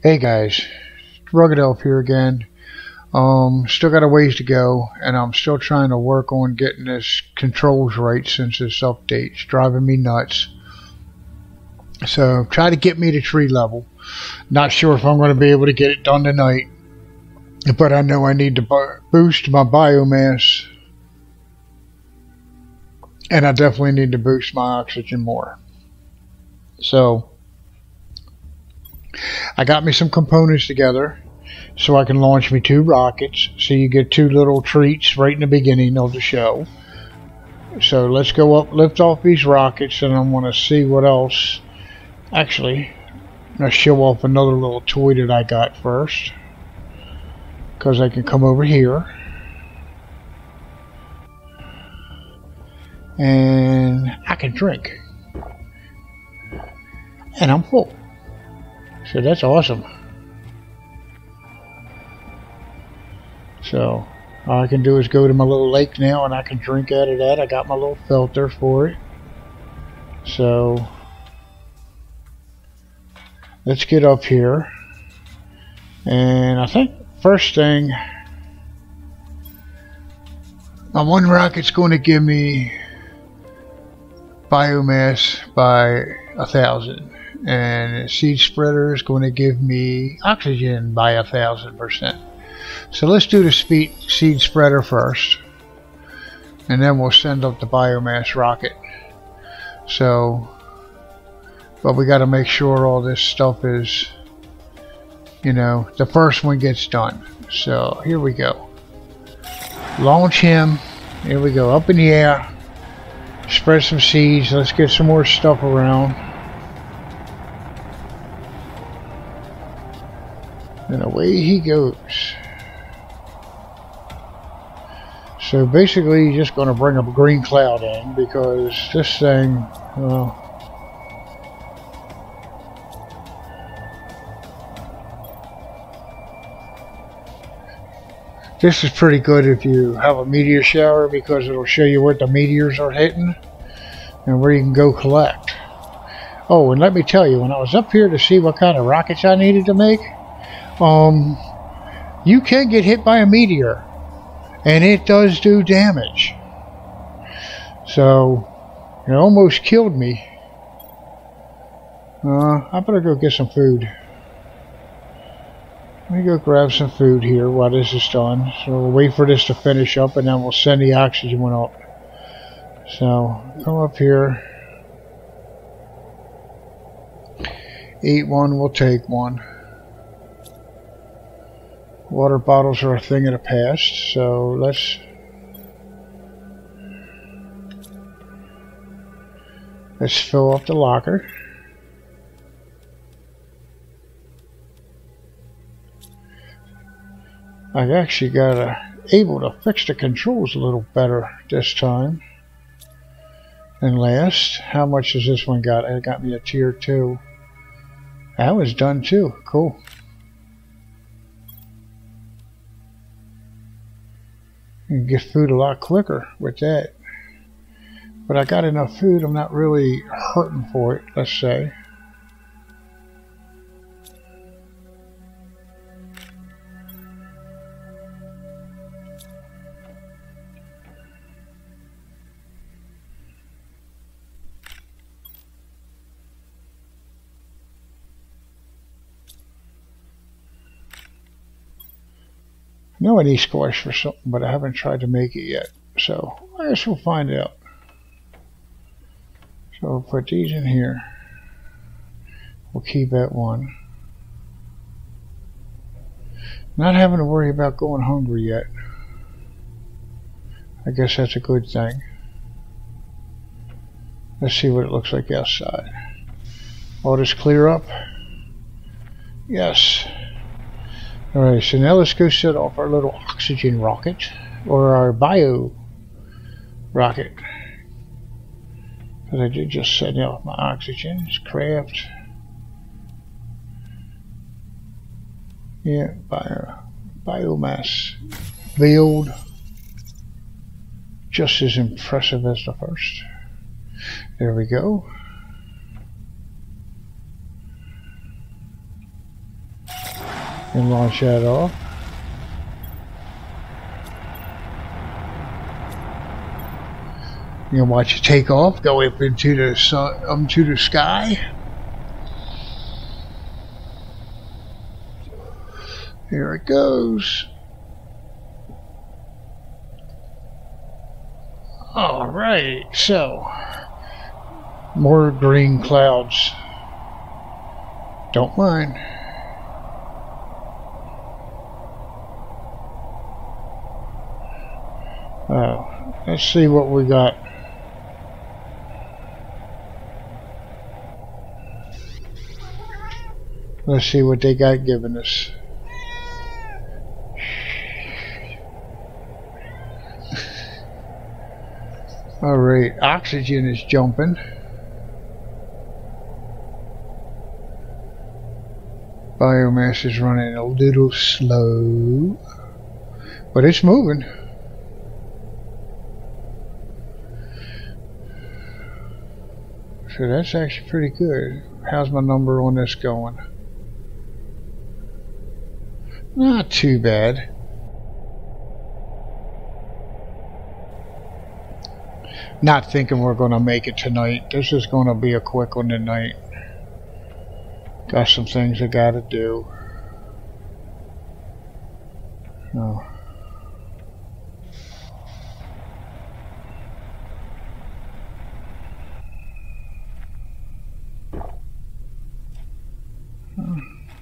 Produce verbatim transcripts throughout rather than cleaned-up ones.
Hey guys, RuggedElf here again. Um, still got a ways to go, and I'm still trying to work on getting this controls right since this update's driving me nuts. So try to get me to tree level. Not sure if I'm going to be able to get it done tonight, but I know I need to boost my biomass, and I definitely need to boost my oxygen more. So I got me some components together so I can launch me two rockets. So you get two little treats right in the beginning of the show. So let's go up, lift off these rockets, and I want to see what else. Actually, I'm going to show off another little toy that I got first, because I can come over here and I can drink, and I'm full. So that's awesome. So all I can do is go to my little lake now and I can drink out of that. I got my little filter for it. So let's get up here. And I think first thing, my one rocket's going to give me biomass by a thousand. And seed spreader is going to give me oxygen by a thousand percent. So let's do the speed seed spreader first, and then we'll send up the biomass rocket. So, but we got to make sure all this stuff is, you know, the first one gets done. So here we go. Launch him. Here we go, up in the air. Spread some seeds. Let's get some more stuff around. And away he goes. So basically you're just going to bring a green cloud in, because this thing, well, this is pretty good if you have a meteor shower, because it'll show you what the meteors are hitting and where you can go collect. Oh, and let me tell you, when I was up here to see what kind of rockets I needed to make, Um, you can get hit by a meteor, and it does do damage. So, it almost killed me. Uh, I better go get some food. Let me go grab some food here while this is done. So we'll wait for this to finish up, and then we'll send the oxygen one up. So, come up here. Eat one, we'll take one. Water bottles are a thing of the past, so let's let's fill up the locker. I actually got uh, able to fix the controls a little better this time than last. How much has this one got? It got me a tier two. That was done too. Cool. You can get food a lot quicker with that. But I got enough food, I'm not really hurting for it, let's say. I know I need squash for something, but I haven't tried to make it yet. So I guess we'll find out. So we'll put these in here. We'll keep that one. Not having to worry about going hungry yet. I guess that's a good thing. Let's see what it looks like outside. All this clear up? Yes. Alright, so now let's go set off our little oxygen rocket, or our bio rocket. Because I did just set off my oxygen. It's craft. Yeah, bio, biomass build. Just as impressive as the first. There we go. And launch that off. You can watch it take off, go up into the sun, up into the sky. Here it goes. All right, so more green clouds. Don't mind. Oh, let's see what we got. Let's see what they got given us. All right, oxygen is jumping. Biomass is running a little slow, but it's moving. So that's actually pretty good. How's my number on this going? Not too bad. Not thinking we're going to make it tonight. This is going to be a quick one tonight. Got some things I got to do. Oh. Hmm.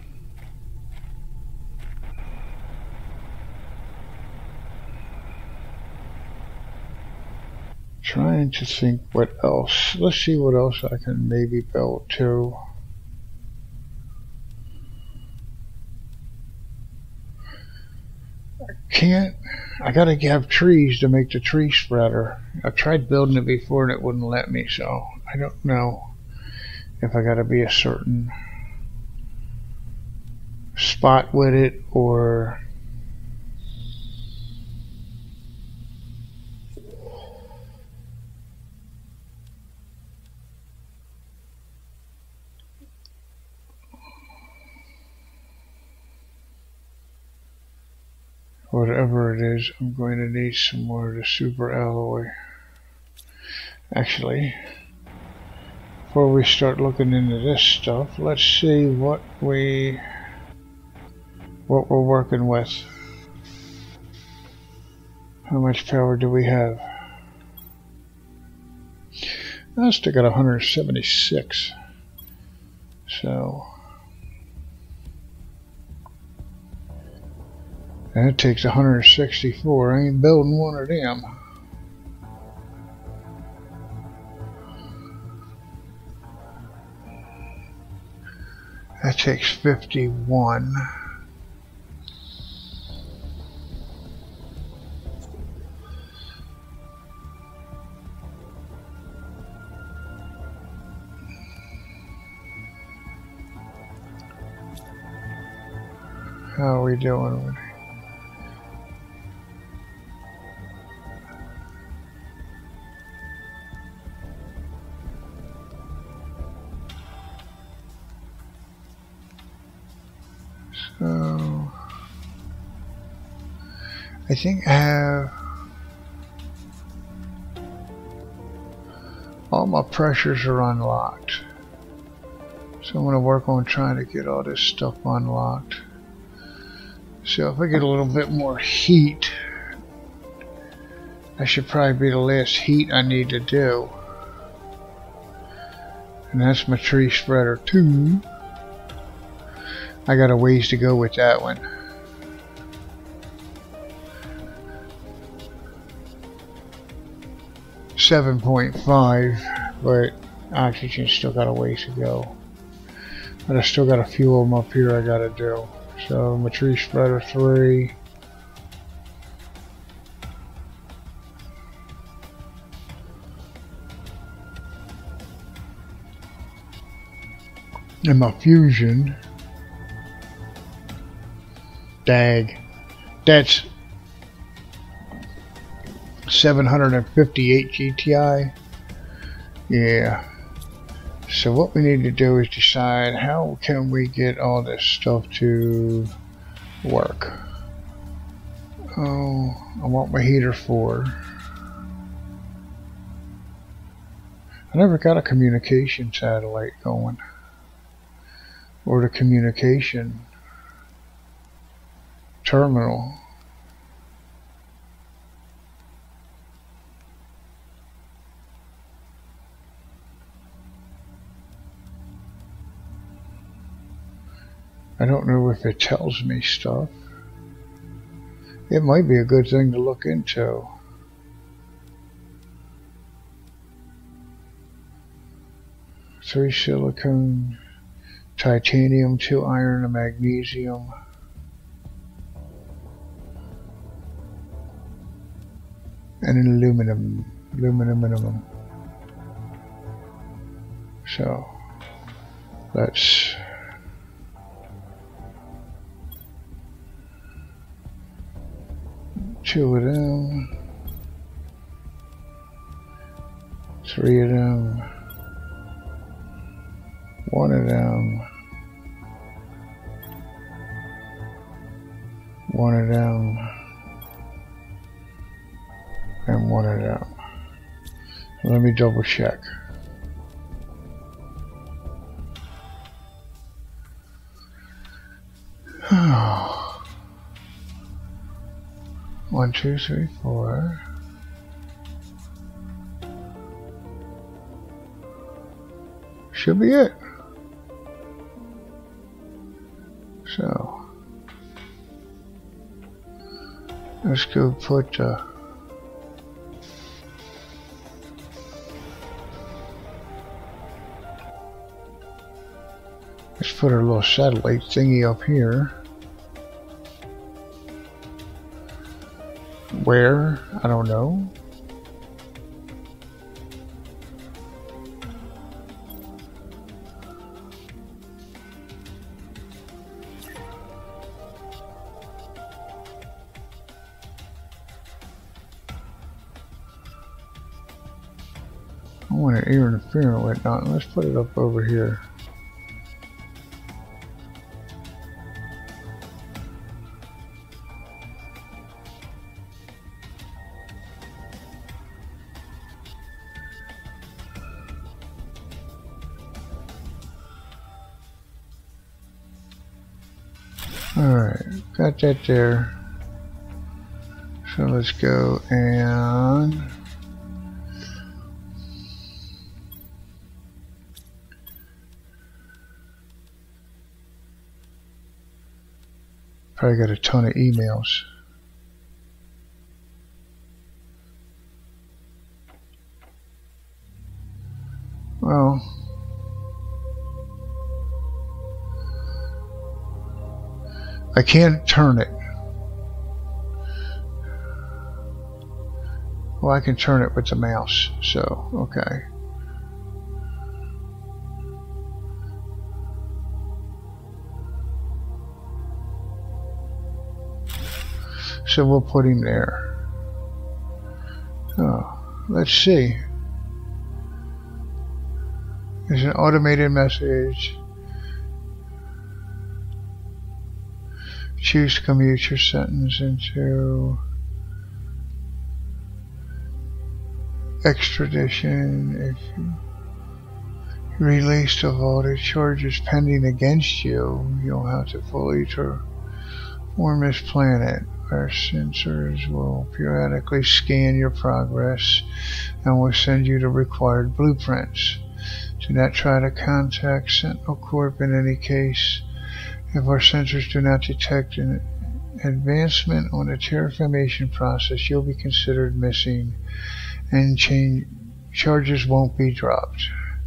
Trying to think what else. Let's see what else I can maybe build too. I can't. I gotta have trees to make the tree spreader. I tried building it before and it wouldn't let me, so I don't know if I gotta be a certain spot with it or whatever it is. I'm going to need some more of the super alloy. Actually, before we start looking into this stuff, let's see what we what we're working with. How much power do we have? I still got one hundred seventy-six. So that takes one hundred sixty-four. I ain't building one of them. That takes fifty-one. How are we doing with it? So I think I have all my pressures are unlocked. So I'm going to work on trying to get all this stuff unlocked. So if I get a little bit more heat, that should probably be the last heat I need to do. And that's my tree spreader too. I got a ways to go with that one. seven point five, but oxygen still got a ways to go. But I still got a few of them up here I gotta do. So my tree spreader three. And my fusion. Dag. That's seven hundred fifty-eight G T I. Yeah. So what we need to do is decide how can we get all this stuff to work. Oh, I want my heater for. I never got a communication satellite going. Or the communication terminal. I don't know if it tells me stuff. It might be a good thing to look into. Three silicone, titanium, two iron, and magnesium. And an aluminum. Aluminum, aluminum. So, let's... Two of them. Three of them. One of them. One of them. And one of them. Let me double check. One, two, three, four. Should be it. So let's go put uh, let's put our little satellite thingy up here. Where? I don't know. I want it interfering with nothing. Let's put it up over here. Alright, got that there. So let's go and probably got a ton of emails. Well, I can't turn it. Well, I can turn it with the mouse, so, okay. So we'll put him there. Oh, let's see. There's an automated message. Choose to commute your sentence into extradition if you released of all the charges pending against you. You'll have to fully transform this planet. Our sensors will periodically scan your progress and will send you the required blueprints. Do not try to contact Sentinel Corp in any case. If our sensors do not detect an advancement on the terraformation process, you'll be considered missing and change, charges won't be dropped.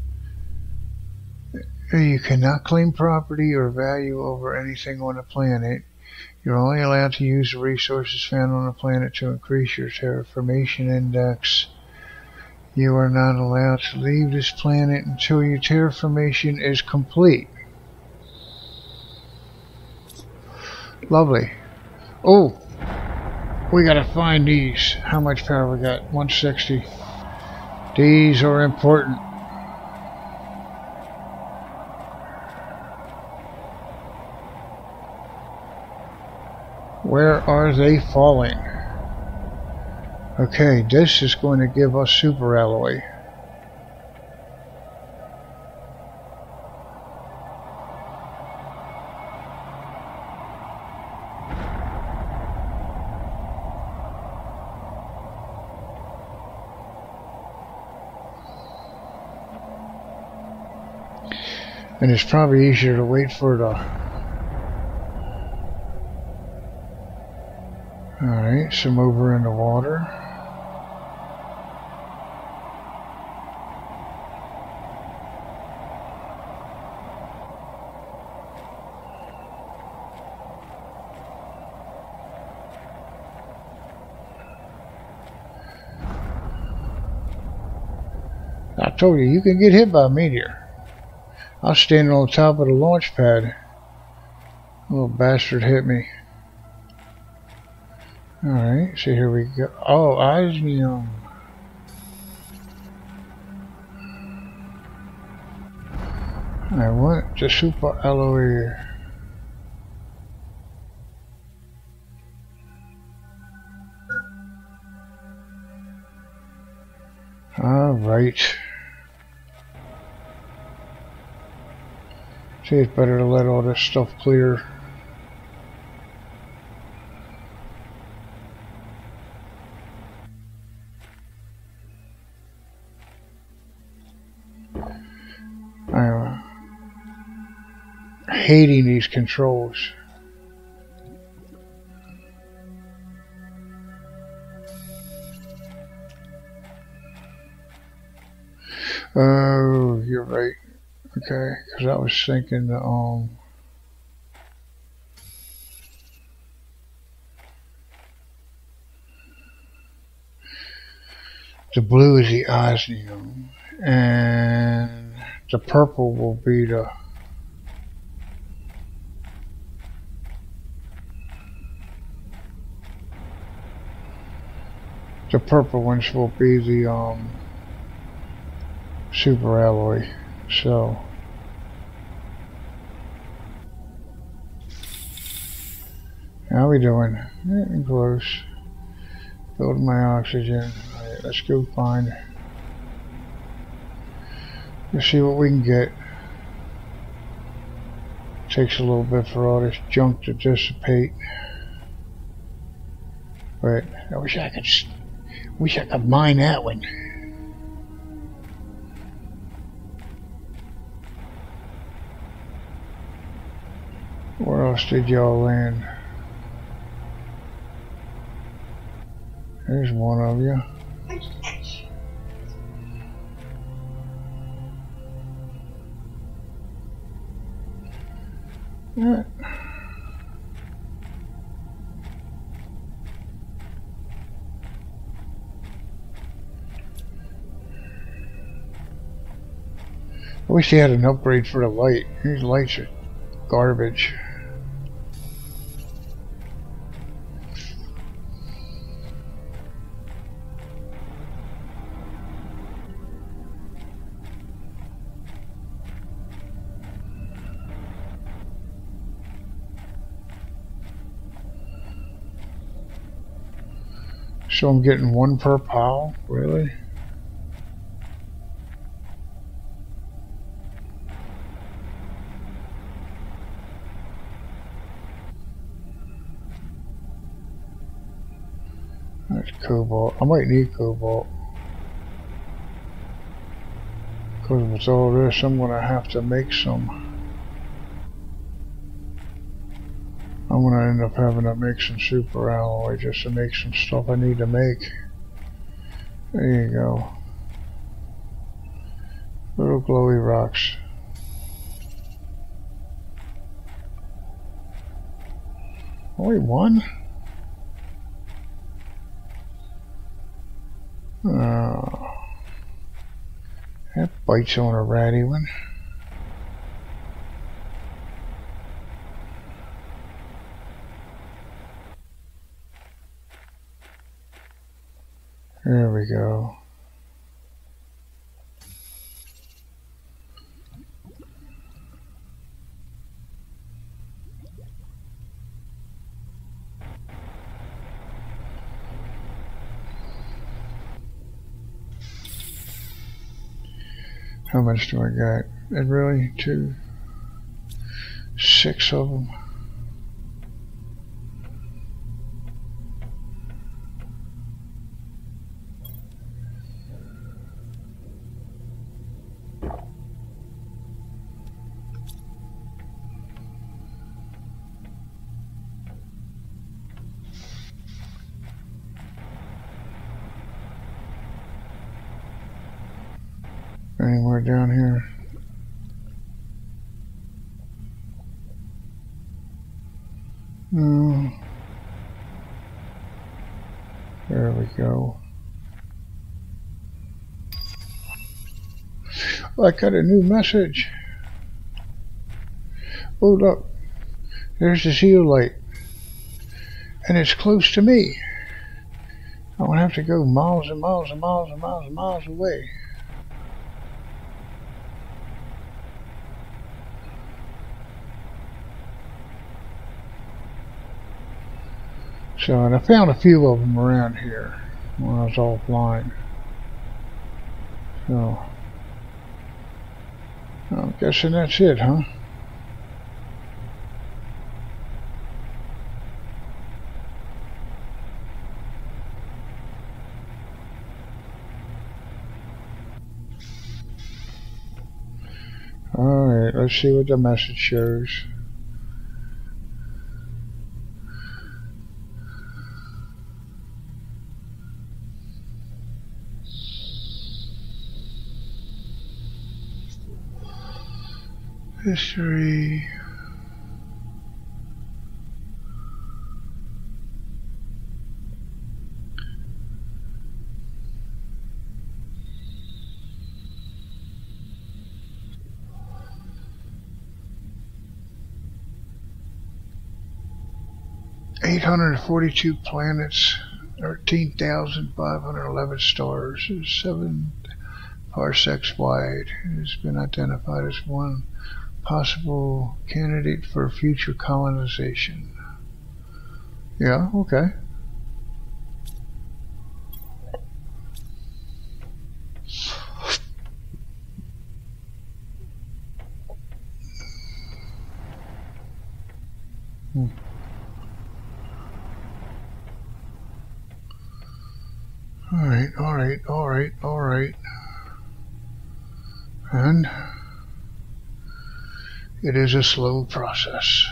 You cannot claim property or value over anything on the planet. You're only allowed to use the resources found on the planet to increase your terraformation index. You are not allowed to leave this planet until your terraformation is complete. Lovely. Oh, we gotta find these. How much power we got? one sixty. These are important. Where are they falling? Okay, this is going to give us super alloy. And it's probably easier to wait for the... Alright, some over in the water. I told you, you can get hit by a meteor. I was standing on top of the launch pad. A little bastard hit me. Alright, so here we go. Oh, osmium. I want the super alloy. Alright. See, it's better to let all this stuff clear. I'm hating these controls. Oh, you're right. Okay, because I was thinking, um, the blue is the osmium, and the purple will be the the purple ones will be the um super alloy. So how we doing? Getting close. Building my oxygen. Alright, let's go find. Let's see what we can get. Takes a little bit for all this junk to dissipate. But I wish I could wish I could mine that one. Where else did y'all land? There's one of you. Yeah. I wish they had an upgrade for the light. These lights are garbage. So I'm getting one per pile? Really? That's cobalt. I might need cobalt. Because with all this, I'm going to have to make some. I'm going to end up having to make some super alloy just to make some stuff I need to make. There you go. Little glowy rocks. Only one? Oh, that bites on a ratty one. There we go. How much do I got? And really, two, six of them. Anywhere down here? No. There we go. Oh, I got a new message. Oh, look. There's the zeolite. And it's close to me. I don't have to go miles and miles and miles and miles and miles away. So, and I found a few of them around here when I was offline. So, I'm guessing that's it, huh? Alright, let's see what the message shows. History. eight hundred forty-two planets, thirteen thousand five hundred eleven stars, seven parsecs wide. It has been identified as one possible candidate for future colonization. Yeah, okay. Hmm. Alright, alright, alright, alright. And it is a slow process.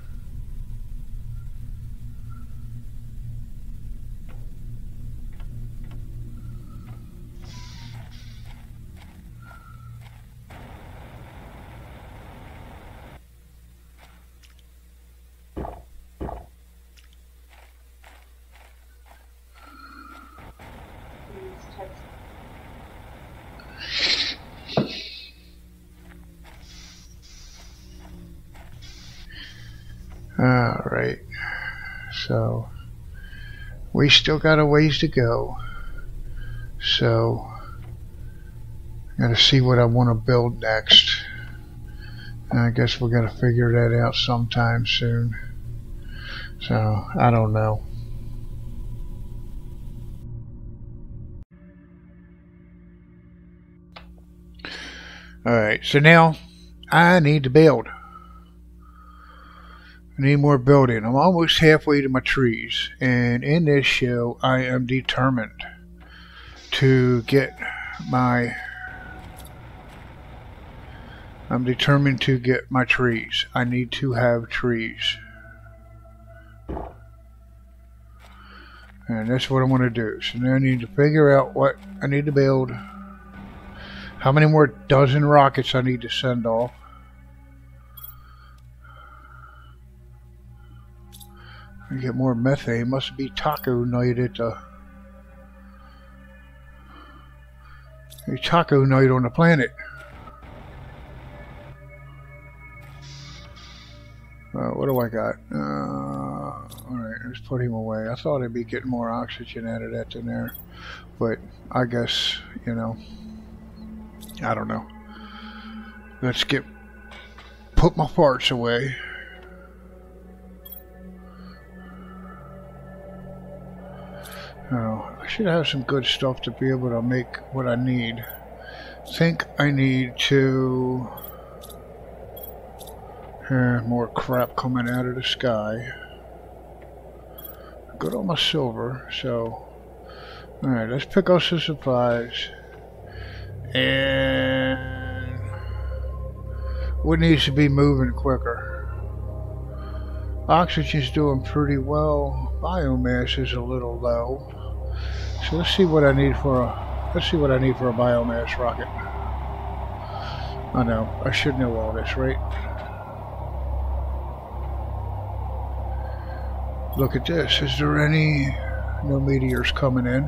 Alright, so we still got a ways to go, so I gotta see what I want to build next. And I guess we're gonna figure that out sometime soon, so I don't know. Alright, so now I need to build. I need more building. I'm almost halfway to my trees, and in this show I am determined to get my I'm determined to get my trees. I need to have trees, and that's what I want to do. So now I need to figure out what I need to build, how many more dozen rockets I need to send off. I get more methane. Must be taco night at the a taco night on the planet. Uh, what do I got? Uh, Alright, let's put him away. I thought I'd be getting more oxygen out of that than there, but I guess, you know, I don't know. Let's get put my farts away. Oh, I should have some good stuff to be able to make what I need. think I need to... Uh, more crap coming out of the sky. Got all my silver, so... Alright, let's pick up some supplies. And... what needs to be moving quicker? Oxygen's doing pretty well. Biomass is a little low. So let's see what I need for a... Let's see what I need for a biomass rocket. I know, I should know all this, right? Look at this. Is there any... no meteors coming in?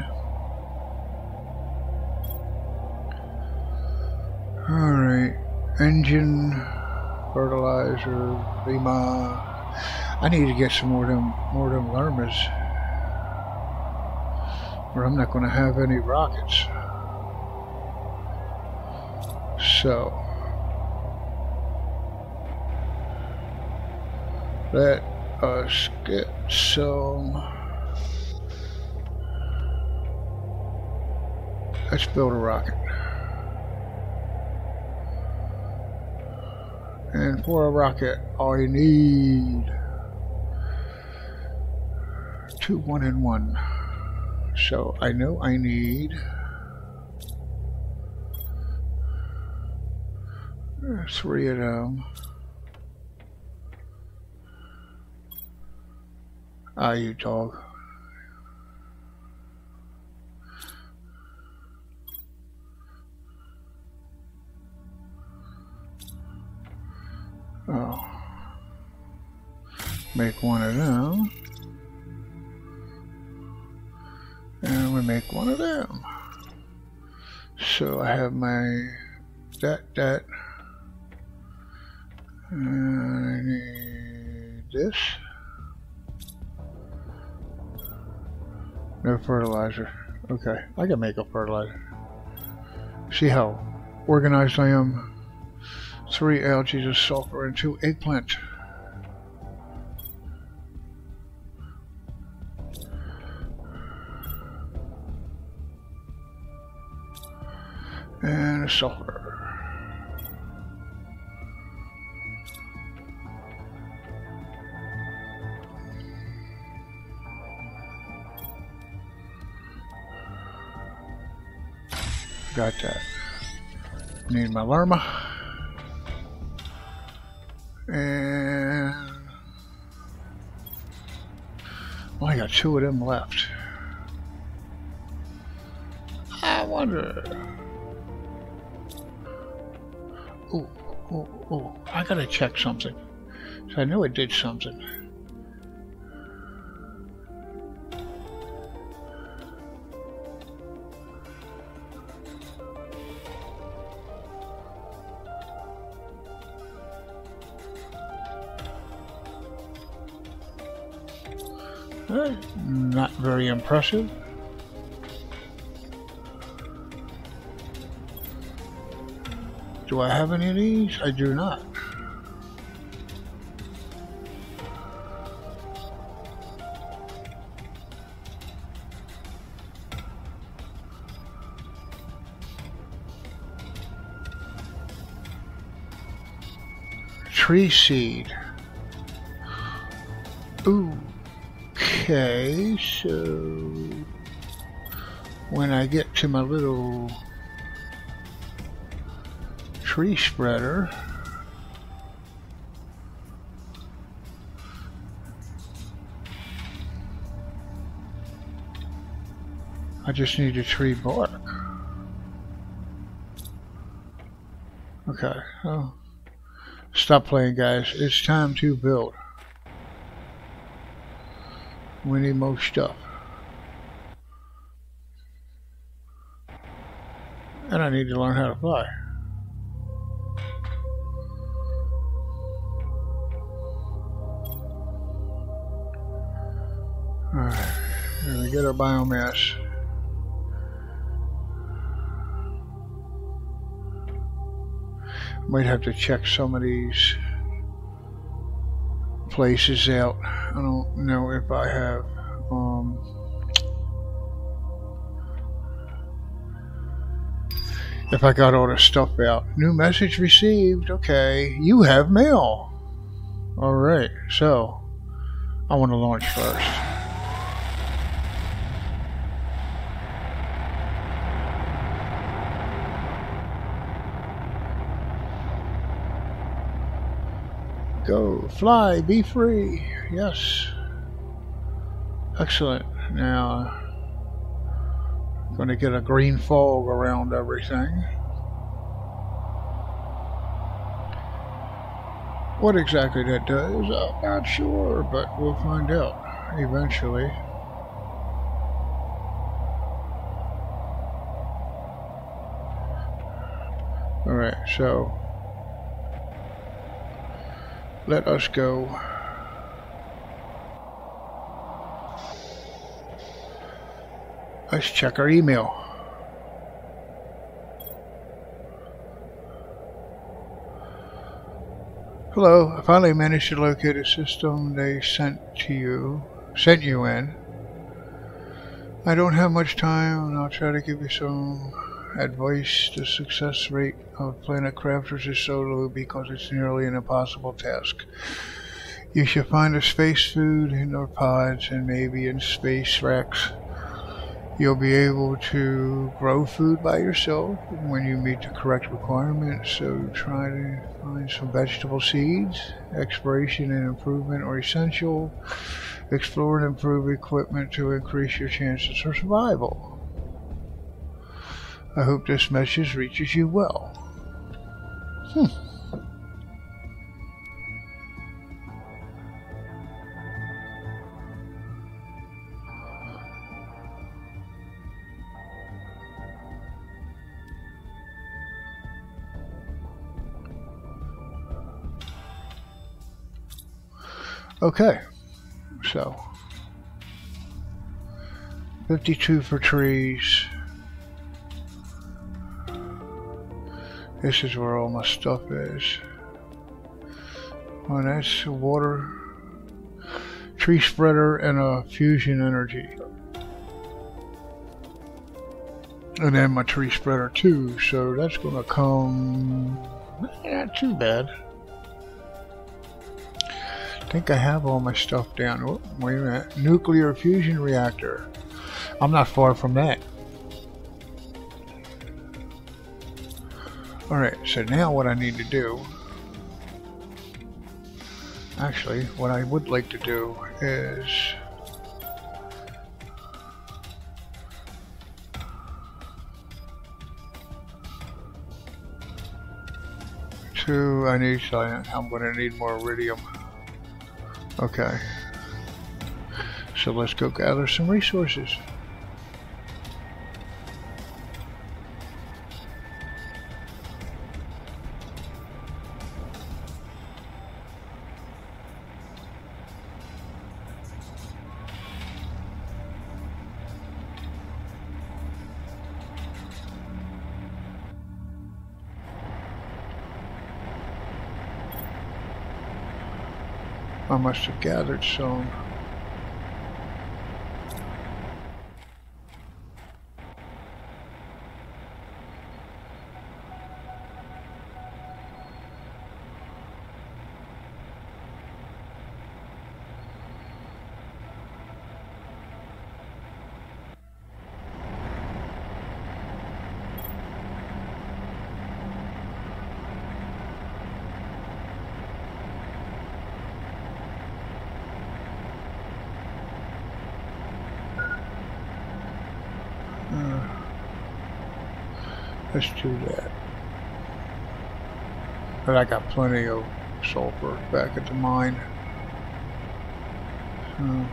Alright. Engine, fertilizer, Lima. I need to get some more of them, more of them llamas. Or I'm not going to have any rockets. So. Let us get some. Let's build a rocket. And for a rocket, I need two, one, and one. So I know I need three of them. Ah, you dog. Oh. Make one of them. And we make one of them. So I have my that that. And I need this. No fertilizer. Okay, I can make a fertilizer. See how organized I am. Three algae, a sulfur, and two eggplant. And a sulfur. Got that. Need my llama. And well, I got two of them left. I wonder. Oh, oh, oh! I gotta check something. So I know it did something. Uh, not very impressive. Do I have any of these? I do not. Tree seed. Ooh. Okay, so when I get to my little tree spreader, I just need a tree bark. Okay, oh, stop playing, guys. It's time to build. We need more stuff. And I need to learn how to fly. Alright, here we get our biomass. Might have to check some of these places out. I don't know if I have um If I got all this stuff out. New message received. Okay. You have mail. Alright, so I want to launch first. Go, fly, be free. Yes. Excellent. Now, I'm going to get a green fog around everything. What exactly that does, I'm not sure, but we'll find out eventually. Alright, so let us go. Let's check our email. Hello, I finally managed to locate a system they sent to you, sent you in. I don't have much time, and I'll try to give you some advice. The success rate of planetcrafters is so low because it's nearly an impossible task. You should find a space food in their pods and maybe in space racks. You'll be able to grow food by yourself when you meet the correct requirements, so try to find some vegetable seeds. Exploration and improvement are essential. Explore and improve equipment to increase your chances of survival. I hope this message reaches you well. Hmm. Okay, so fifty-two for trees. This is where all my stuff is. Well, that's water, tree spreader, and a fusion energy. And then my tree spreader too, so that's gonna come not too bad. I think I have all my stuff down. Oh, wait a minute. Nuclear fusion reactor. I'm not far from that. Alright, so now what I need to do, actually what I would like to do is to, I need, I'm going to need more iridium. Okay, so let's go gather some resources. I must have gathered some. Let's do that. But I got plenty of sulfur back at the mine. So.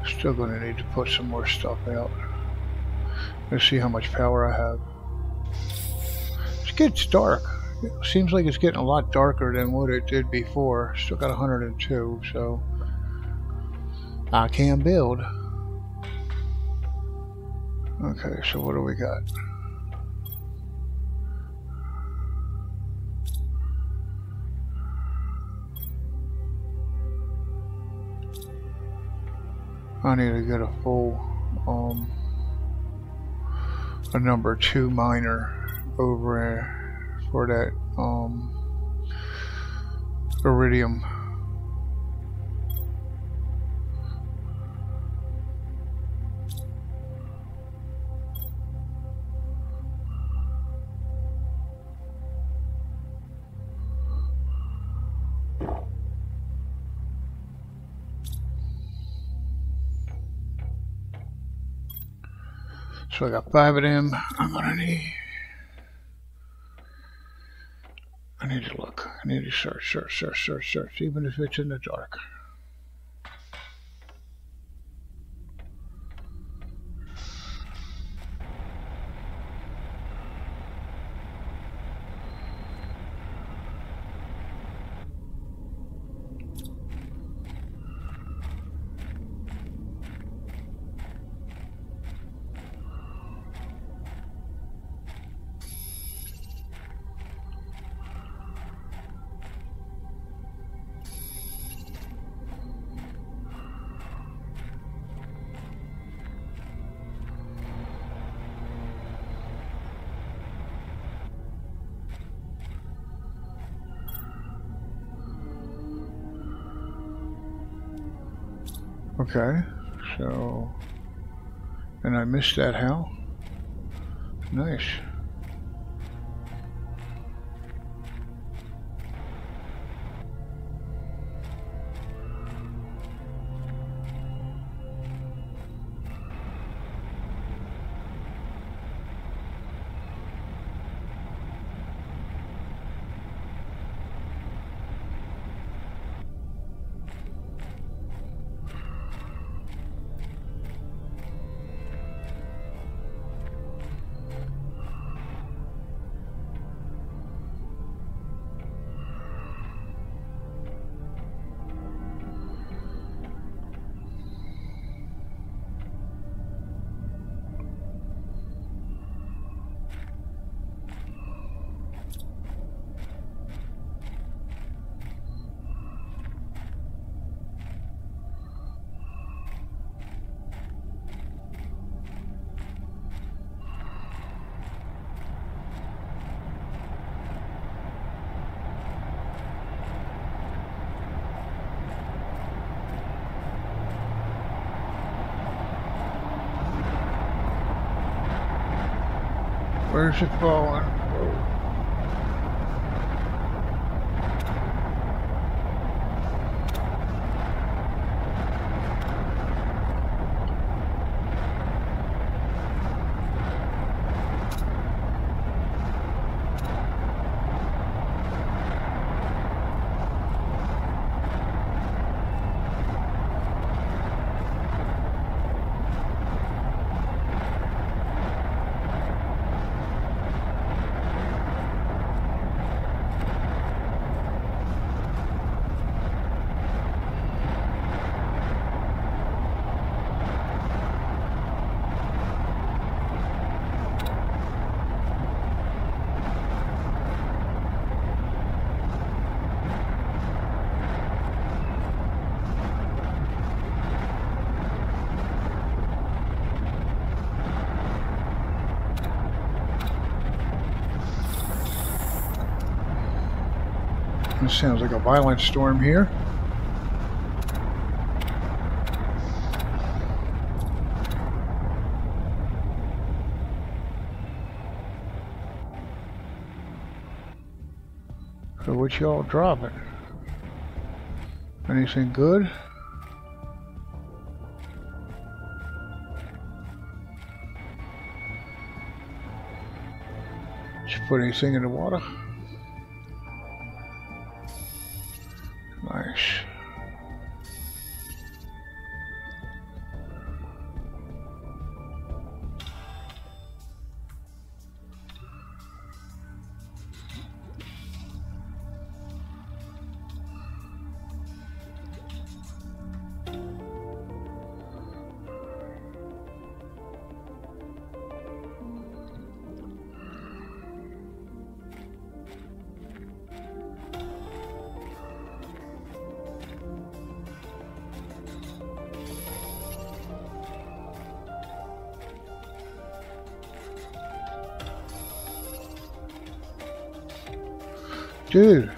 Still going to need to put some more stuff out. Let's see how much power I have. It gets dark. It seems like it's getting a lot darker than what it did before. Still got one hundred two, so I can build. Okay, so what do we got? I need to get a full, um, a number two miner over for that, um, iridium. So I got five of them. I'm gonna need. I need to look. I need to search, search, search, search, search, even if it's in the dark. Okay, so, and I missed that how? Nice. Where's it falling? This sounds like a violent storm here. So what y'all dropping? Anything good? Did you put anything in the water? Nice. Dude.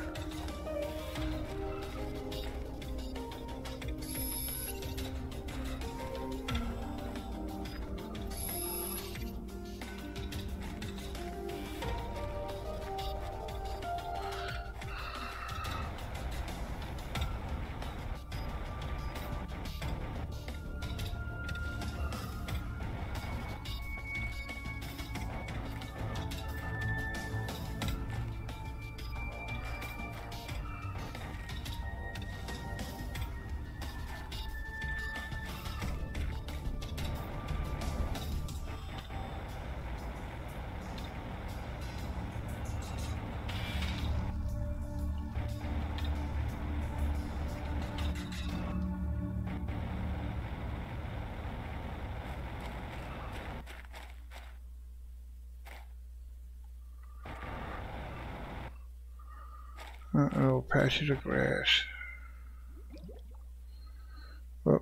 Uh-oh, patches of grass. Oh.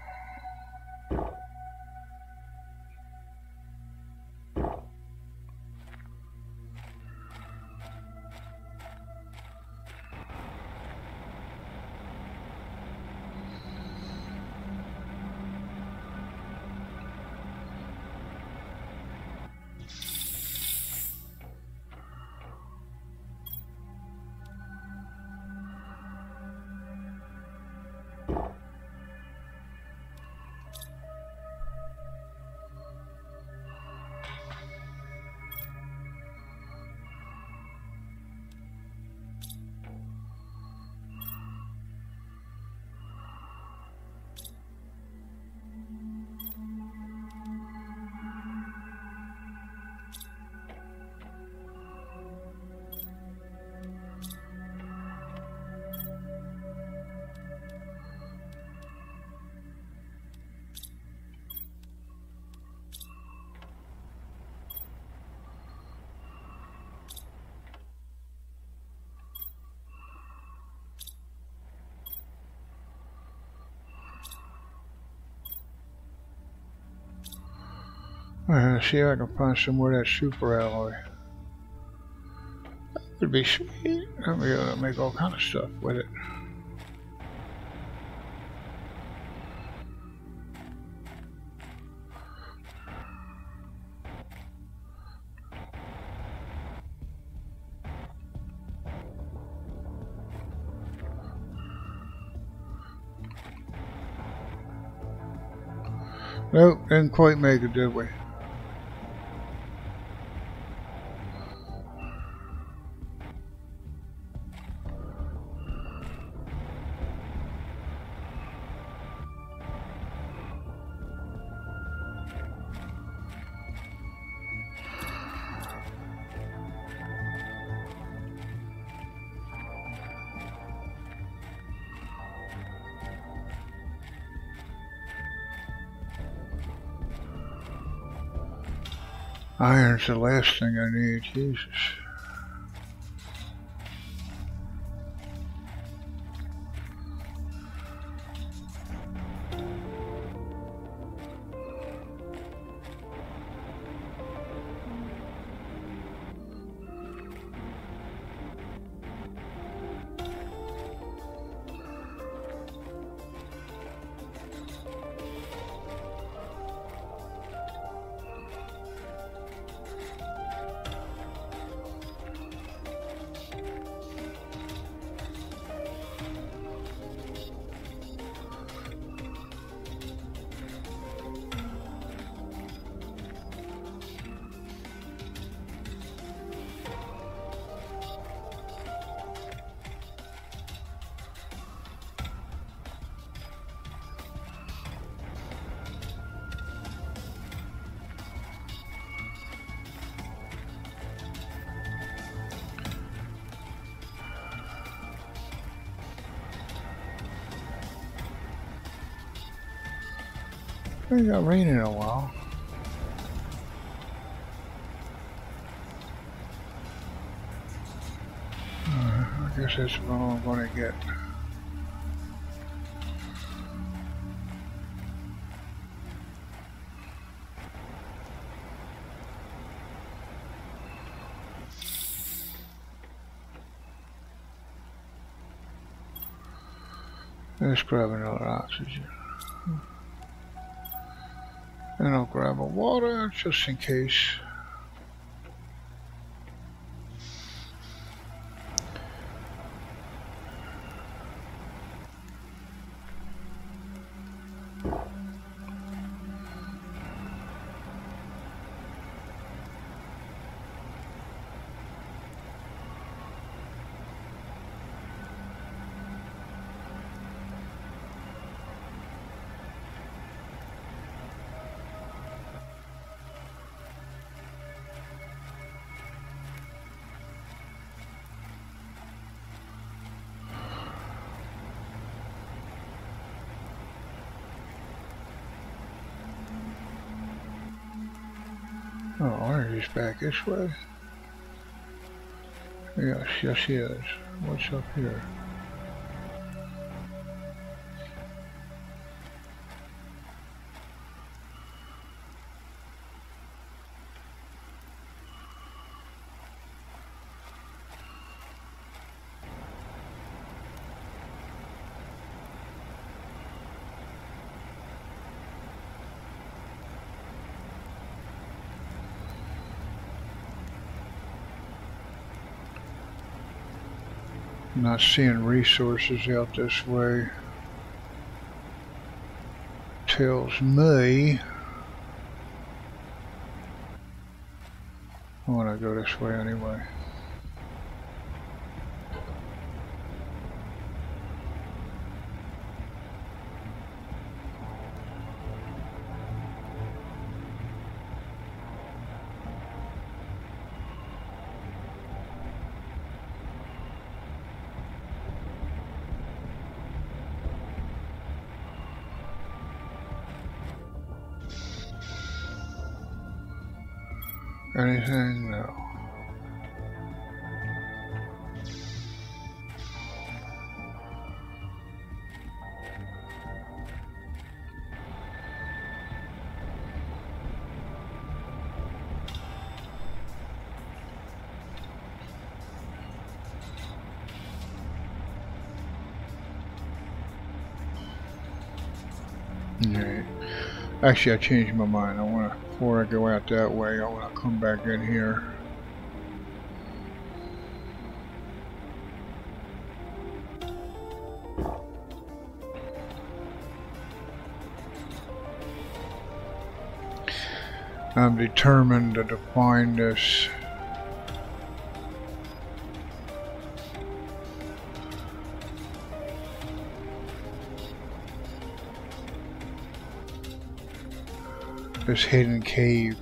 Uh, see if I can find somewhere that super alloy. That would be sweet. I'll be able to make all kind of stuff with it. Nope, didn't quite make it, did we? Iron's the last thing I need, Jesus. It ain't got rain in a while. Uh, I guess that's what I'm going to get. Let's grab another oxygen. And I'll grab a water just in case. Oh, orange is back this way. Yes, yes he is. What's up here? Not seeing resources out this way. Tells me I want to go this way anyway. Anything? No. Alright. Actually, I changed my mind. I want to, before I go out that way, I want to come back in here. I'm determined to find this. This hidden cave.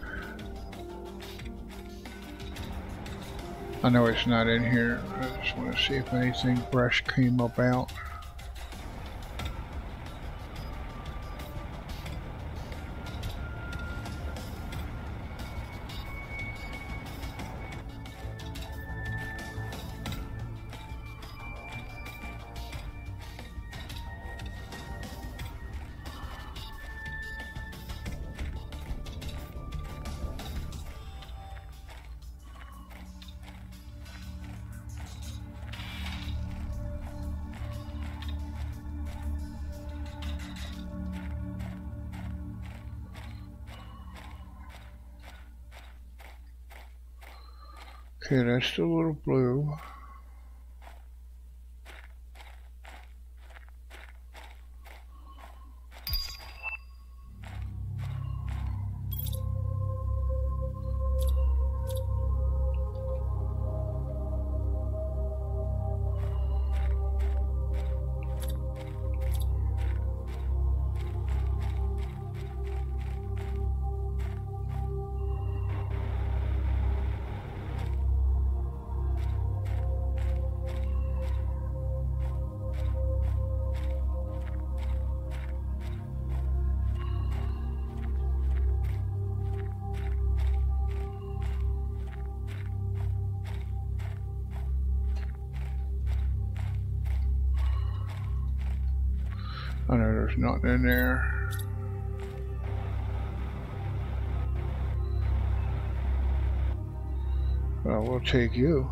I know it's not in here. I just want to see if anything fresh came up out. Okay, that's the little blue. I know there's nothing in there. Well, we'll take you.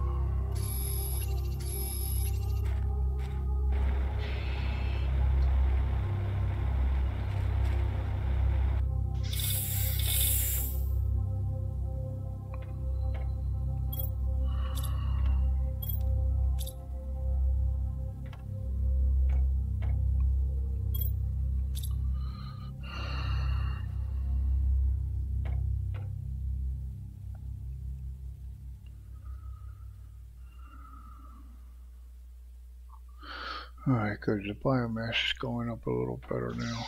Alright, good. The biomass is going up a little better now.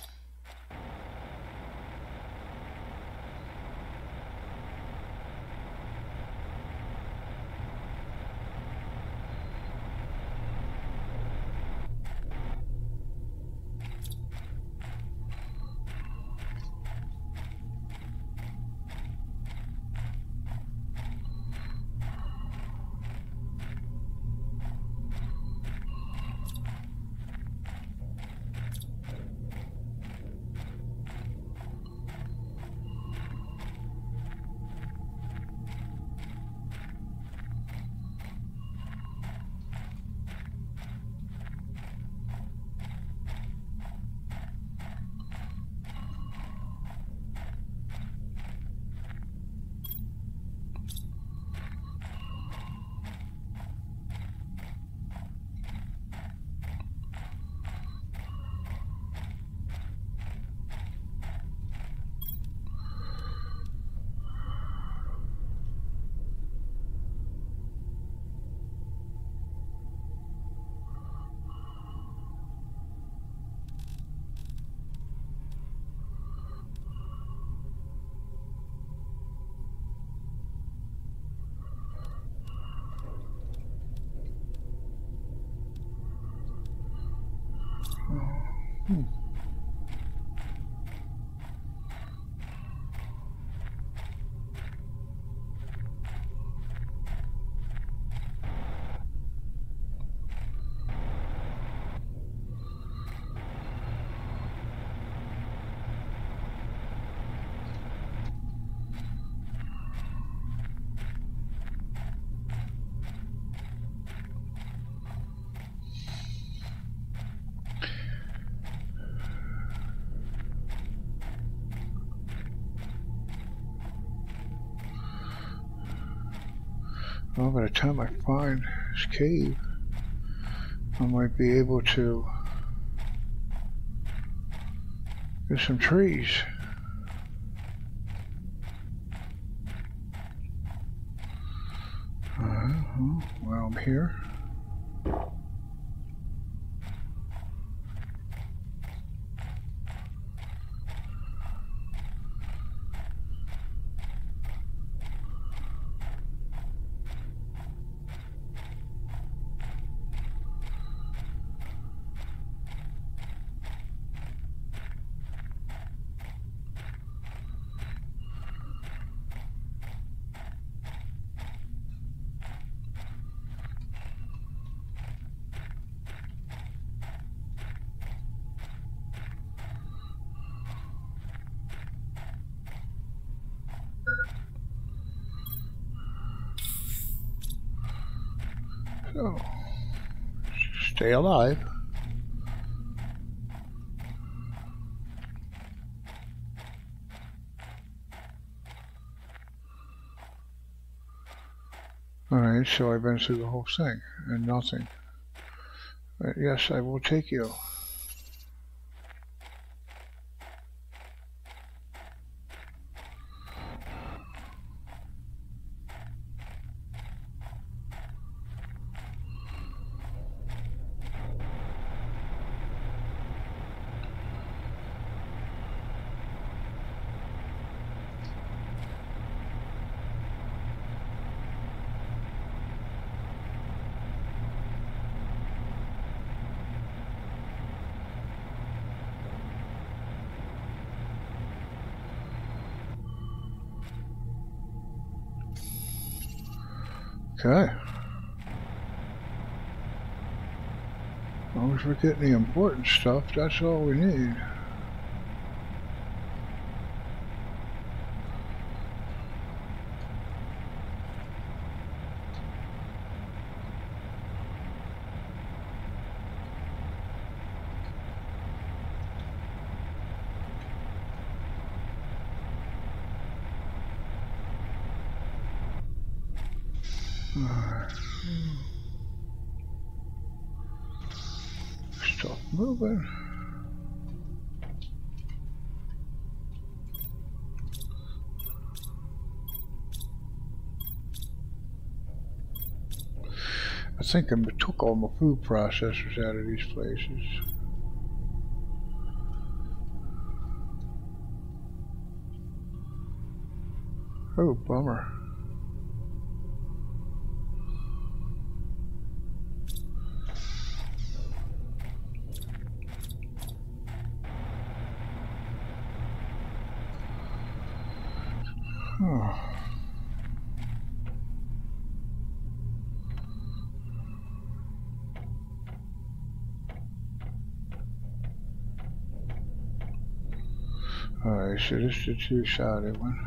Hmm. Well, by the time I find this cave, I might be able to get some trees. Uh-huh. Well, I'm here. So, stay alive. Alright, so I've been through the whole thing and nothing. But yes, I will take you. Okay. As long as we're getting the important stuff, that's all we need. Alright. Stop moving. I think I took all my food processors out of these places. Oh, bummer. Oh. Alright, so this is the two-sided one.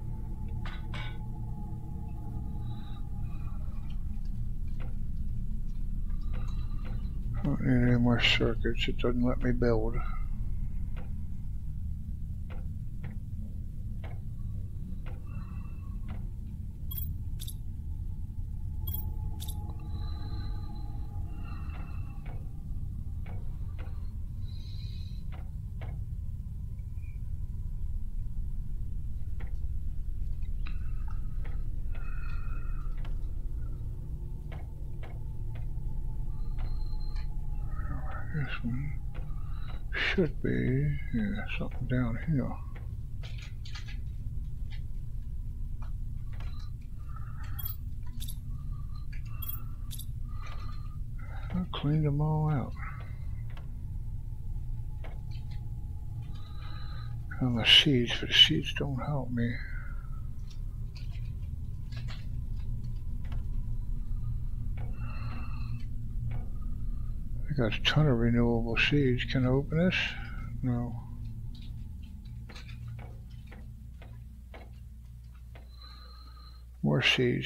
Don't need any more circuits, it doesn't let me build. This one should be, yeah, something down here. I cleaned them all out. And the seeds, but the seeds don't help me. I got a ton of renewable seeds. Can I open this? No. More seeds.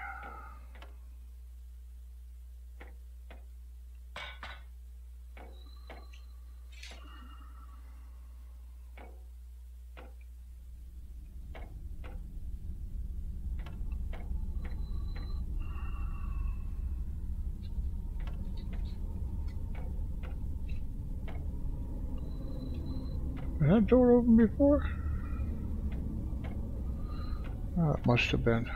Was that door open before? Oh, it must have been.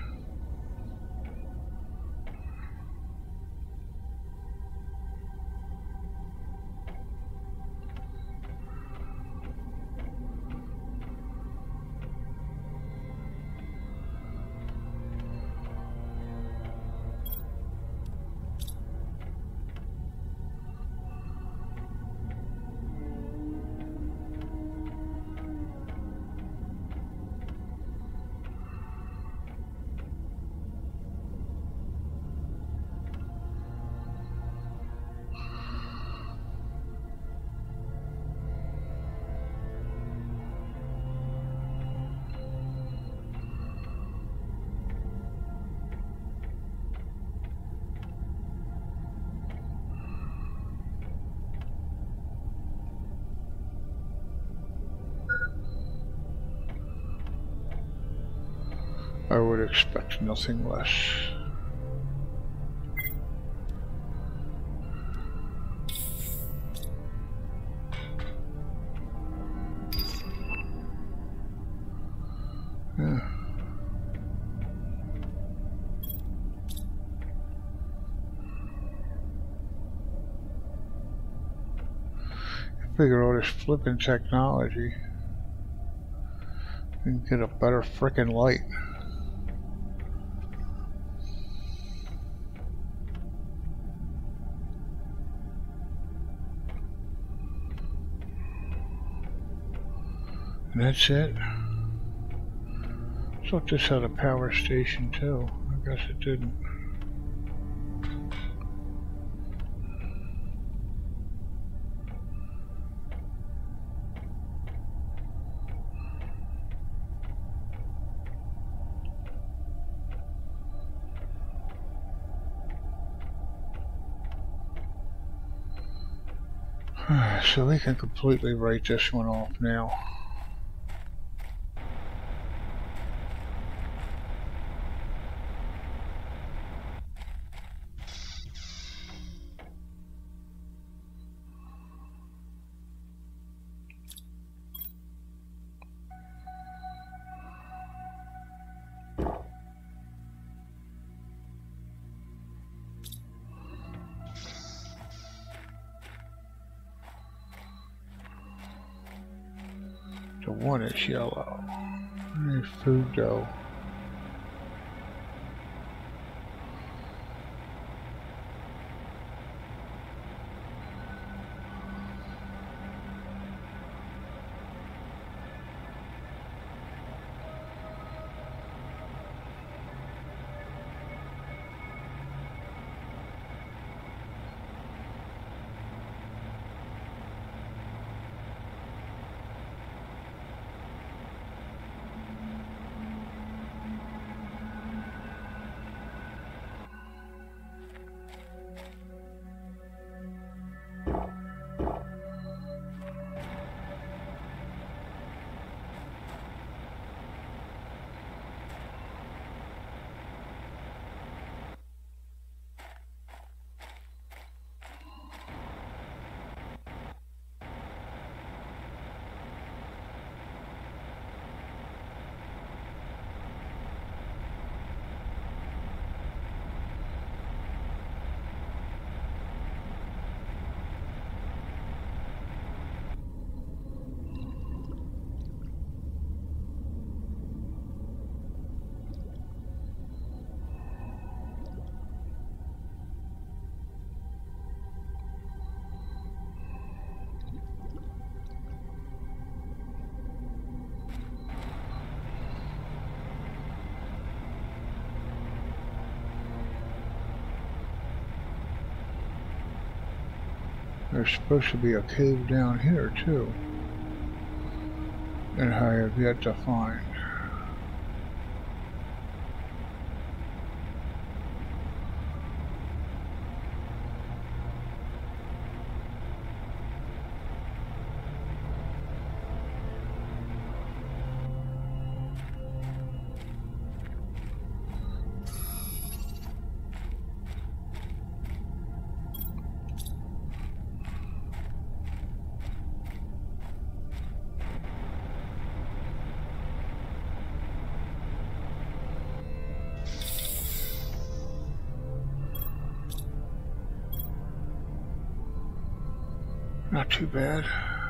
I would expect nothing less. Yeah. I figure all this flipping technology and get a better frickin' light. And that's it. I thought this had a power station too. I guess it didn't. So we can completely write this one off now. one is yellow. There's food dough. There's supposed to be a cave down here too, and I have yet to find. Not too bad.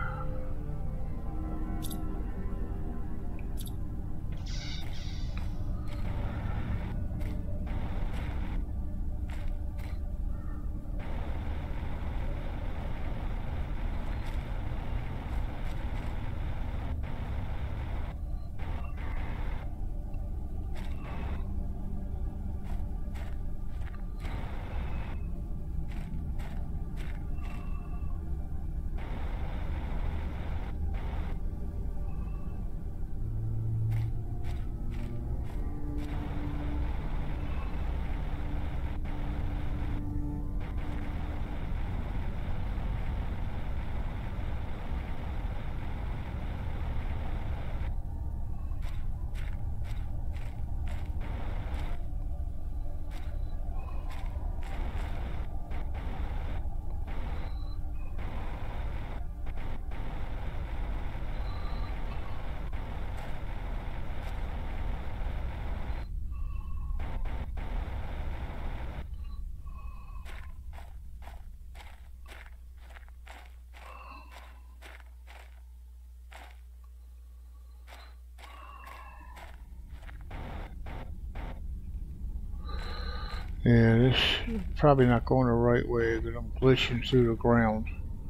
Yeah, this is probably not going the right way because I'm glitching through the ground.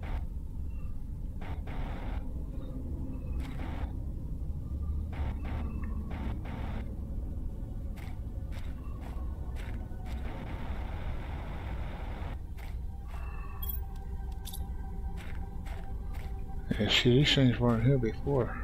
Yeah, see, these things weren't here before.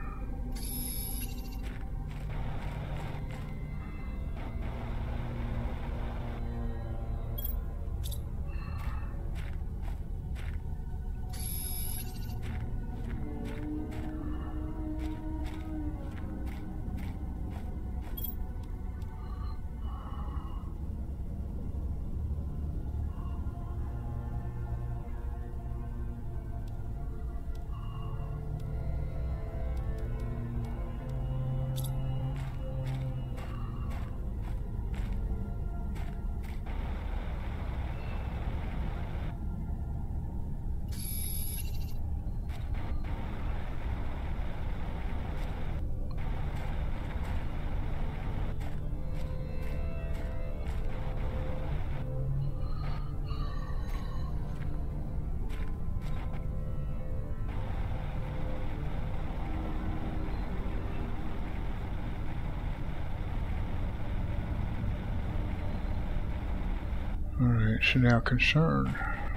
Alright, so now concern.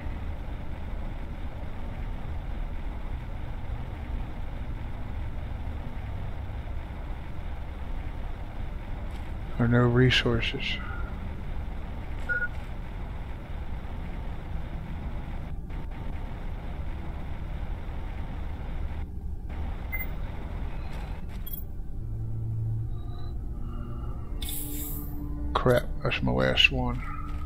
Or no resources. Crap, that's my last one.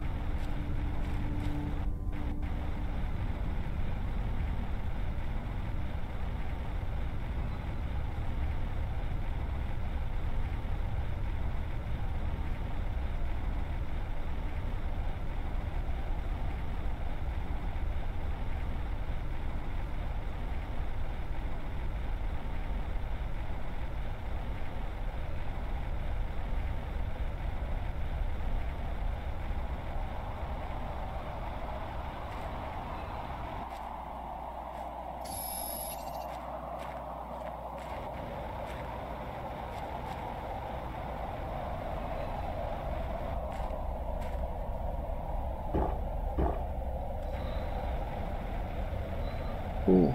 Ooh.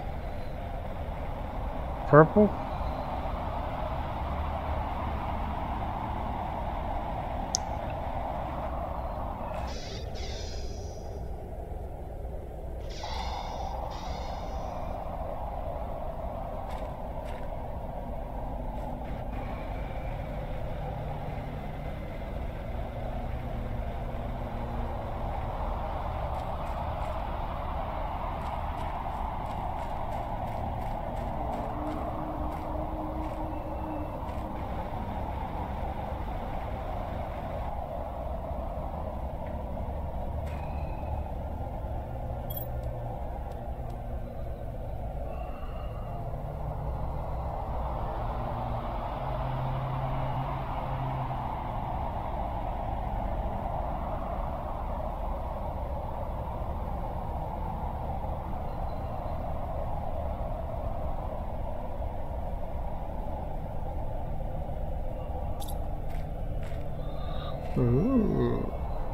Purple? Ooh.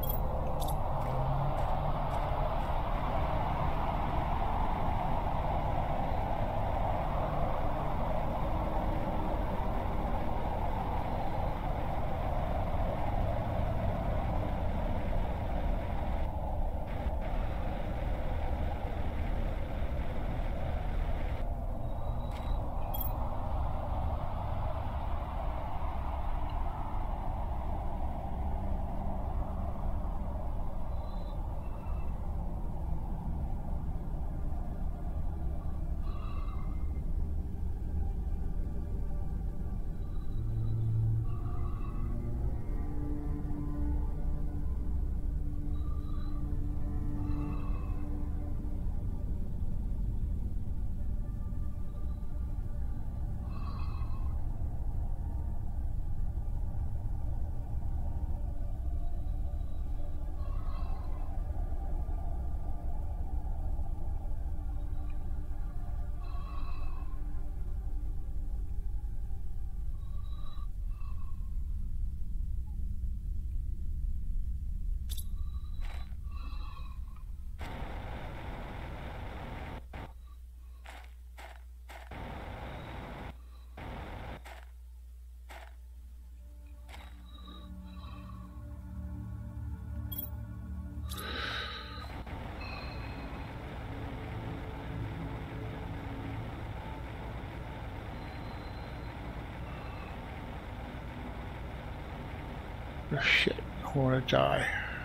Oh, shit, I want to die.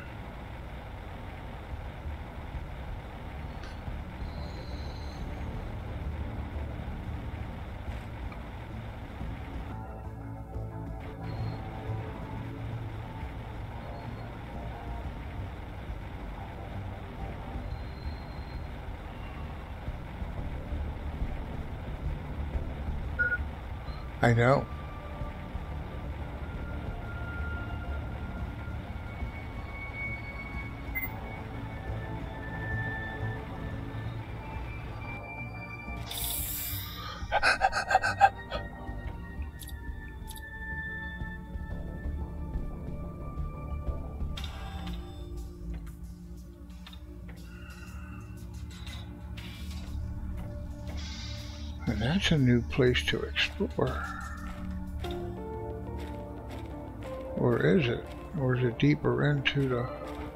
I know. And that's a new place to explore. Or is it? Or is it deeper into the...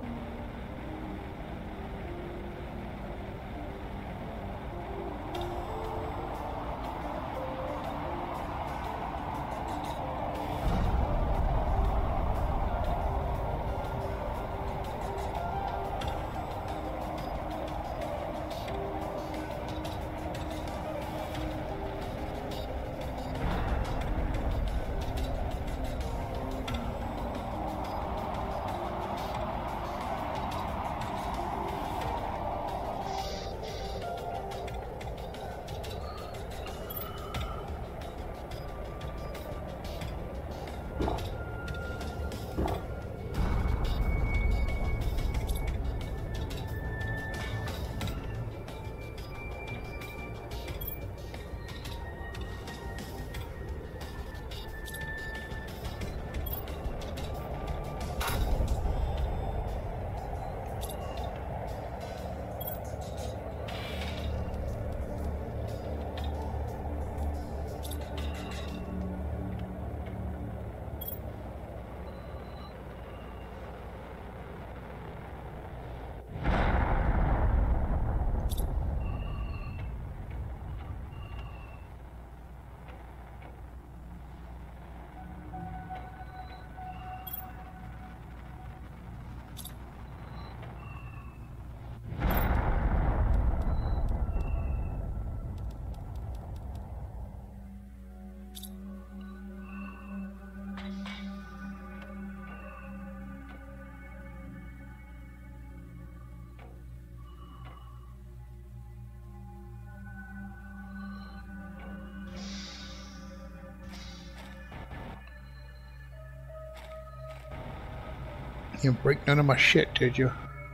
You didn't break none of my shit, did you?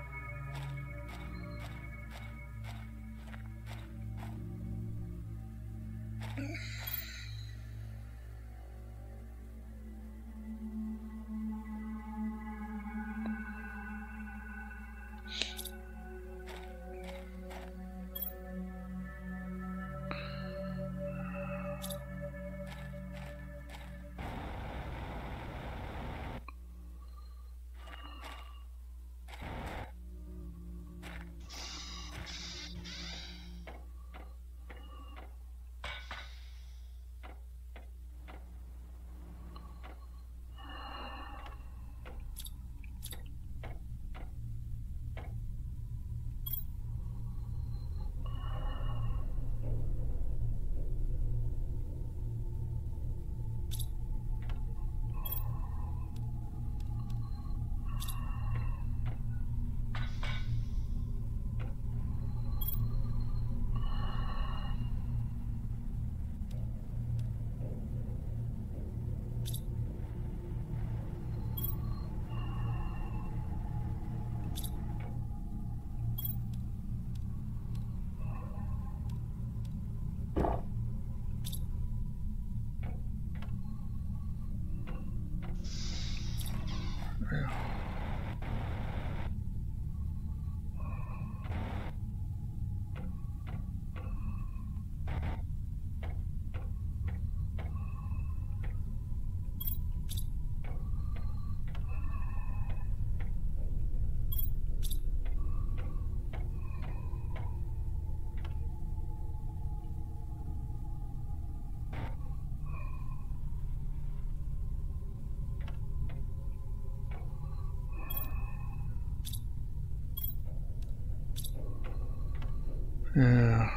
Yeah.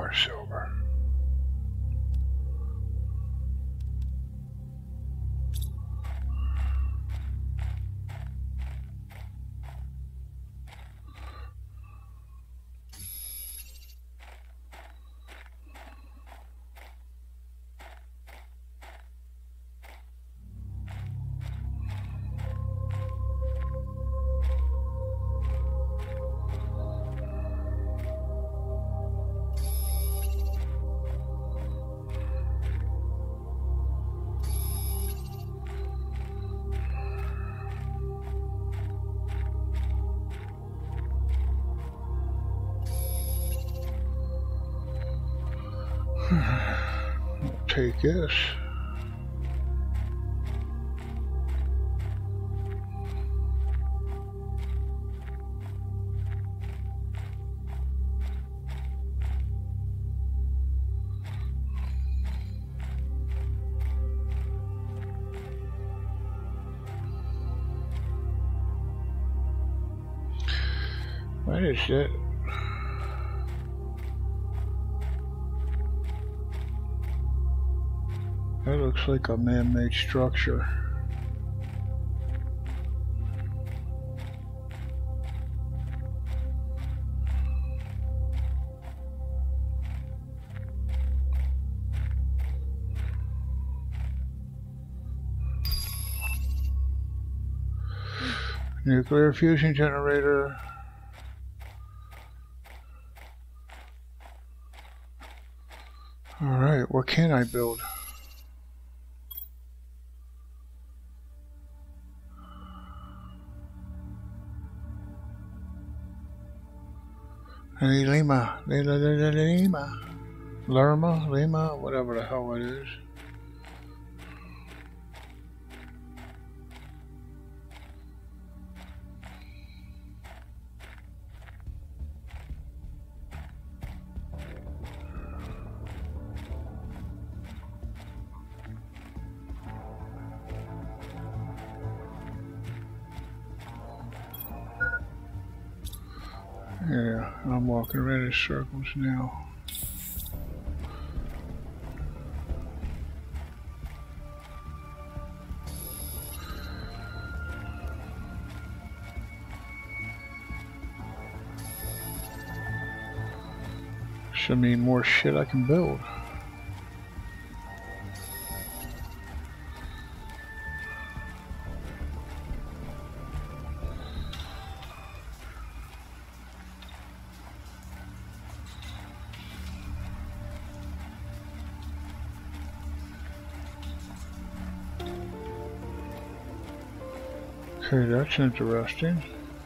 more silver. I'll take this. What is it? That looks like a man-made structure. Nuclear fusion generator. Alright, what can I build? Hey, Lima, Lima, Lima, Lerma, Lima, whatever the hell it is. Yeah, I'm walking around in circles now. Should mean more shit I can build. Okay, that's interesting.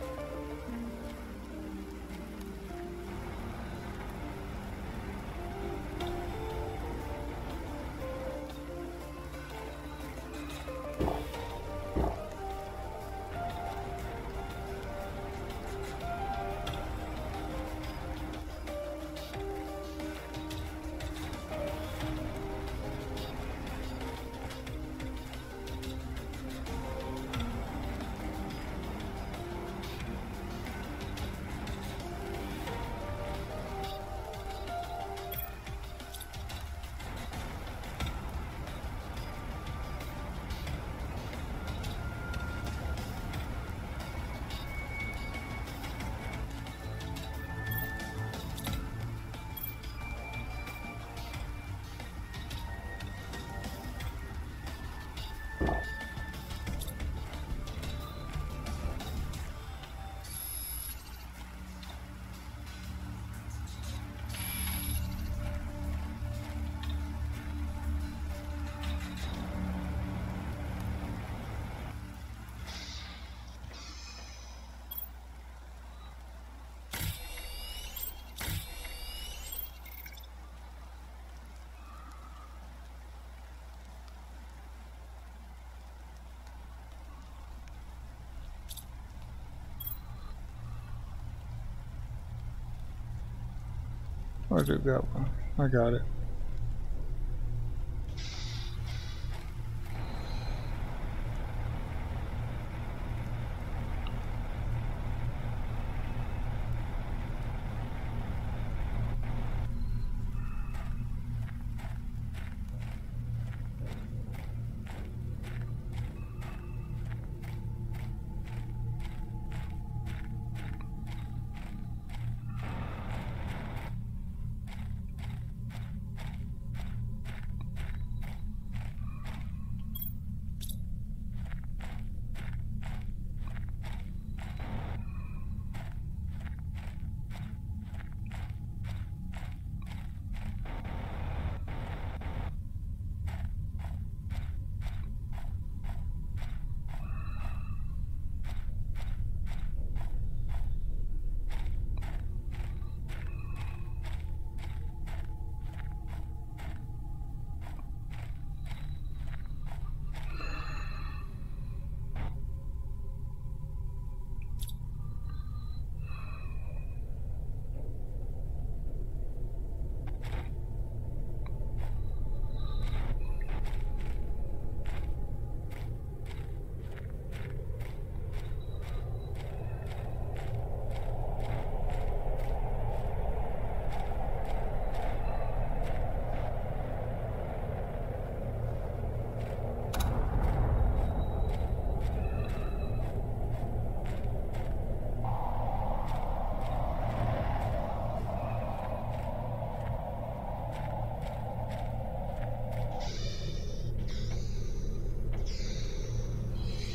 I do got one. I got it.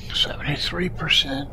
seventy-three percent.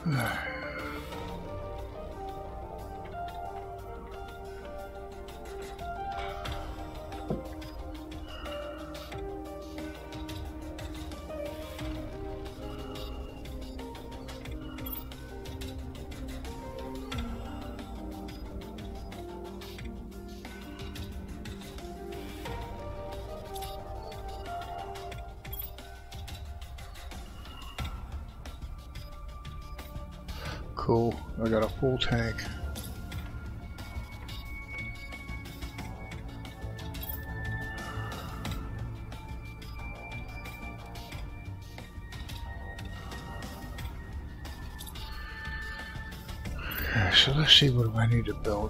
Cool, I got a full tank. Okay, so let's see what do I need to build.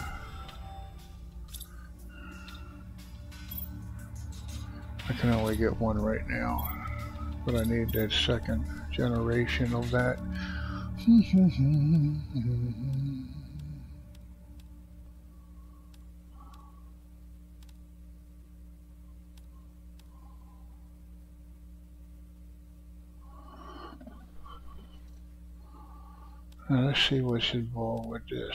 I can only get one right now, but I need that second generation of that. Now let's see what's involved with this.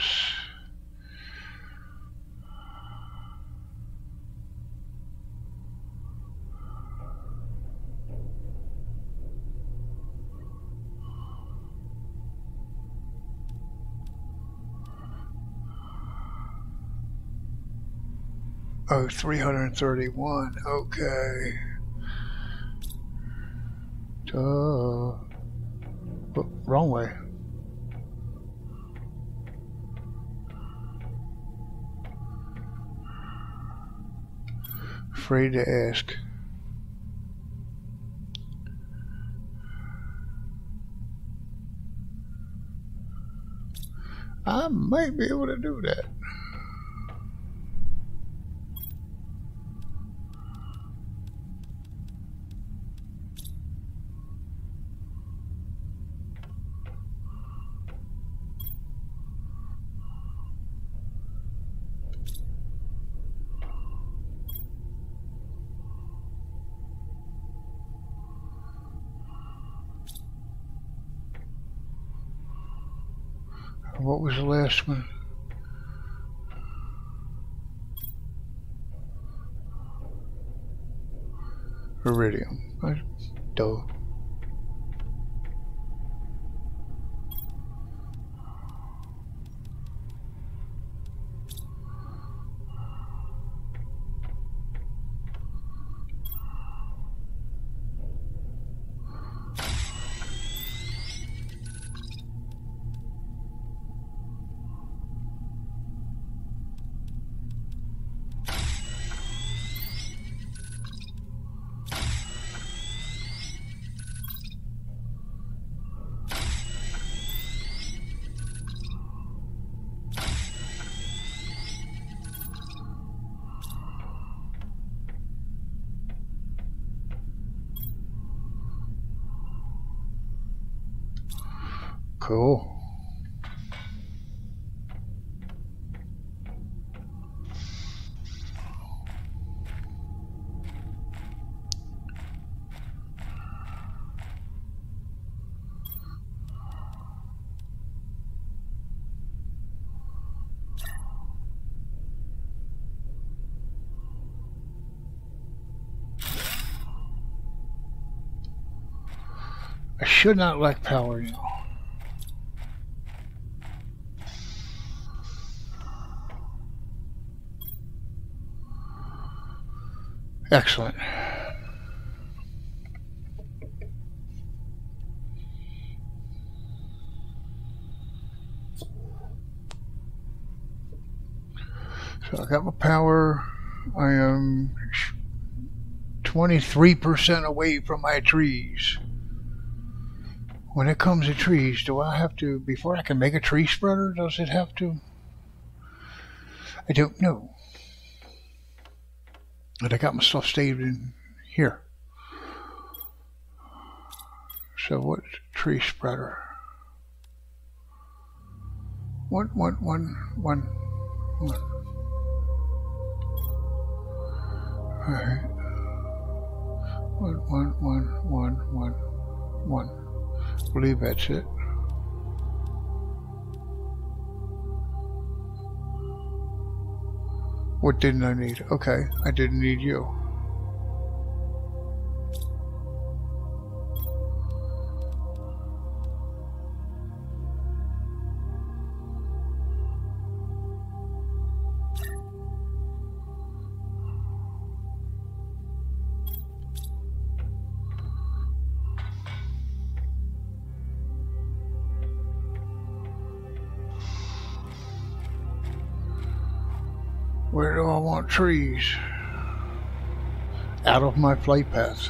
Oh, three hundred thirty-one, okay. Duh. Oh, wrong way. Afraid to ask. I might be able to do that. What was the last one? Iridium. I, duh. Cool. I should not lack power now. Excellent. So I got my power. I am twenty-three percent away from my trees. When it comes to trees, do I have to, before I can make a tree spreader, does it have to? I don't know. But I got my stuff saved in here. So what's tree spreader? One, one, one, one, one. All right. One, one, one, one, one, one. I believe that's it. What didn't I need? Okay, I didn't need you. Where do I want trees? Out of my flight path.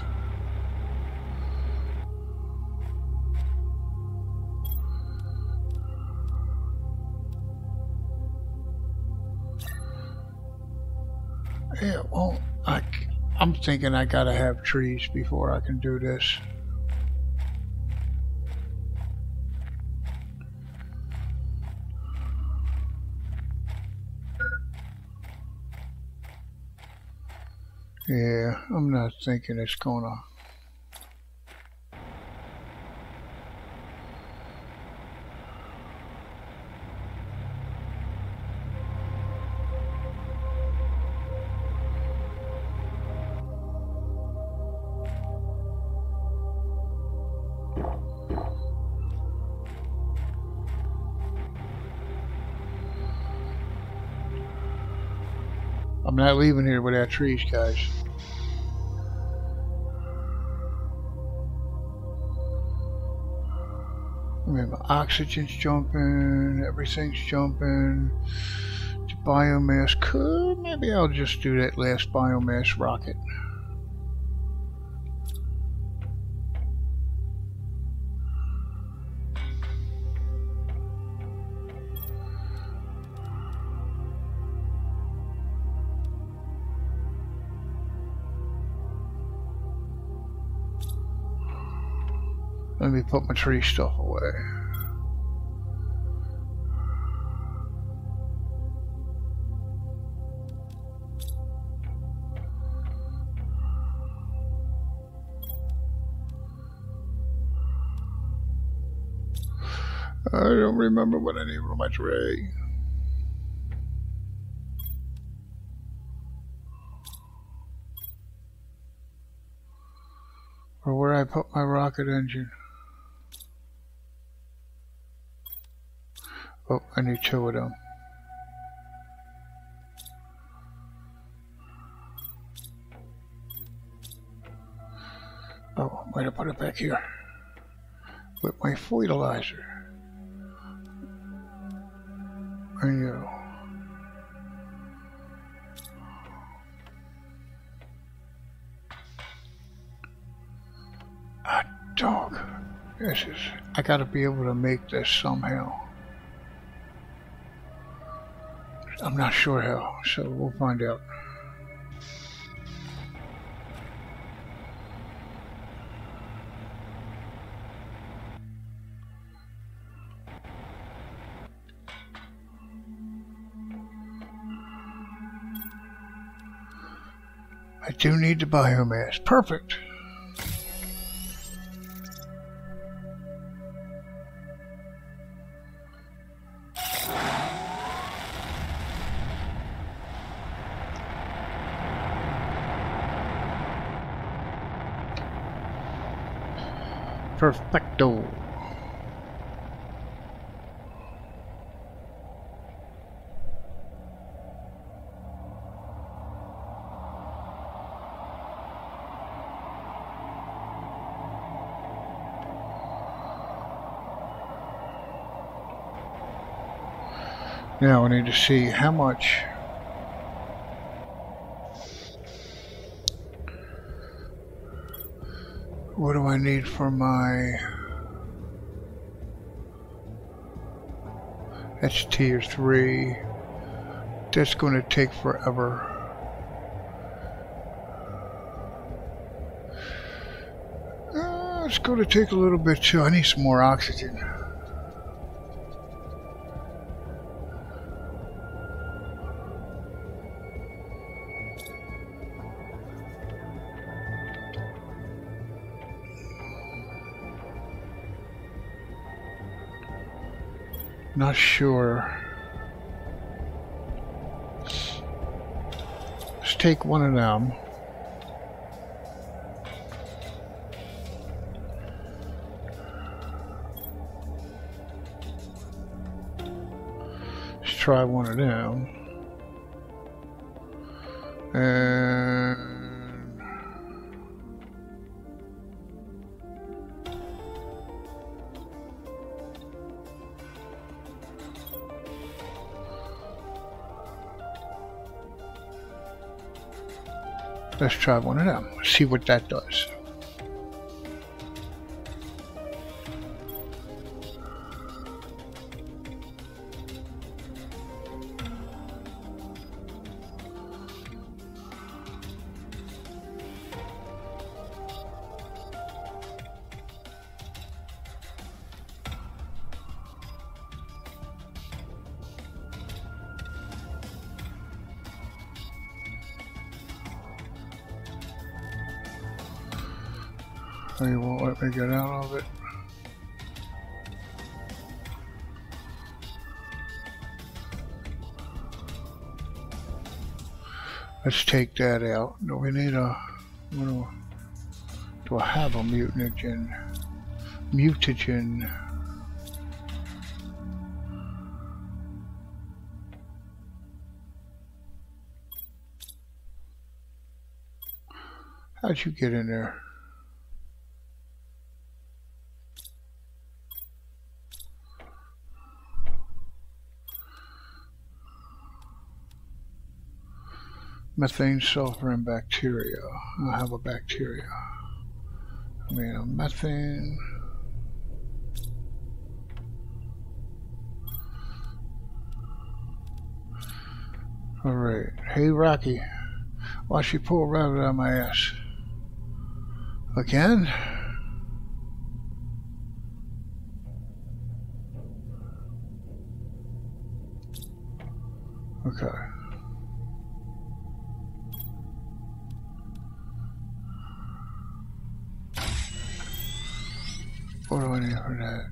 Yeah, well, I, I'm thinking I gotta have trees before I can do this. Yeah, I'm not thinking it's gonna. I'm not leaving here without trees, guys. I mean, my oxygen's jumping, everything's jumping. The biomass could, maybe I'll just do that last biomass rocket. Let me put my tree stuff away. I don't remember what I need for my tray. Or where I put my rocket engine. Oh, I need two of them. Oh, I'm going to put it back here with my fertilizer. I know. Ah, dog. This is. I got to be able to make this somehow. I'm not sure how, so we'll find out. I do need the biomass. Perfect. Perfecto. Now I need to see how much. What do I need for my... That's tier three. That's going to take forever. Uh, it's going to take a little bit too. I need some more oxygen. Not sure. take one of them. Let's try one of them. And let's try one of them. See what that does. He won't let me get out of it. Let's take that out. Do we need a... Do, do I have a mutagen? Mutagen. How'd you get in there? Methane, sulfur, and bacteria. I have a bacteria. I mean, a methane. All right. Hey, Rocky. Why she pull a rabbit out of my ass? Again? Okay. What do I need for that?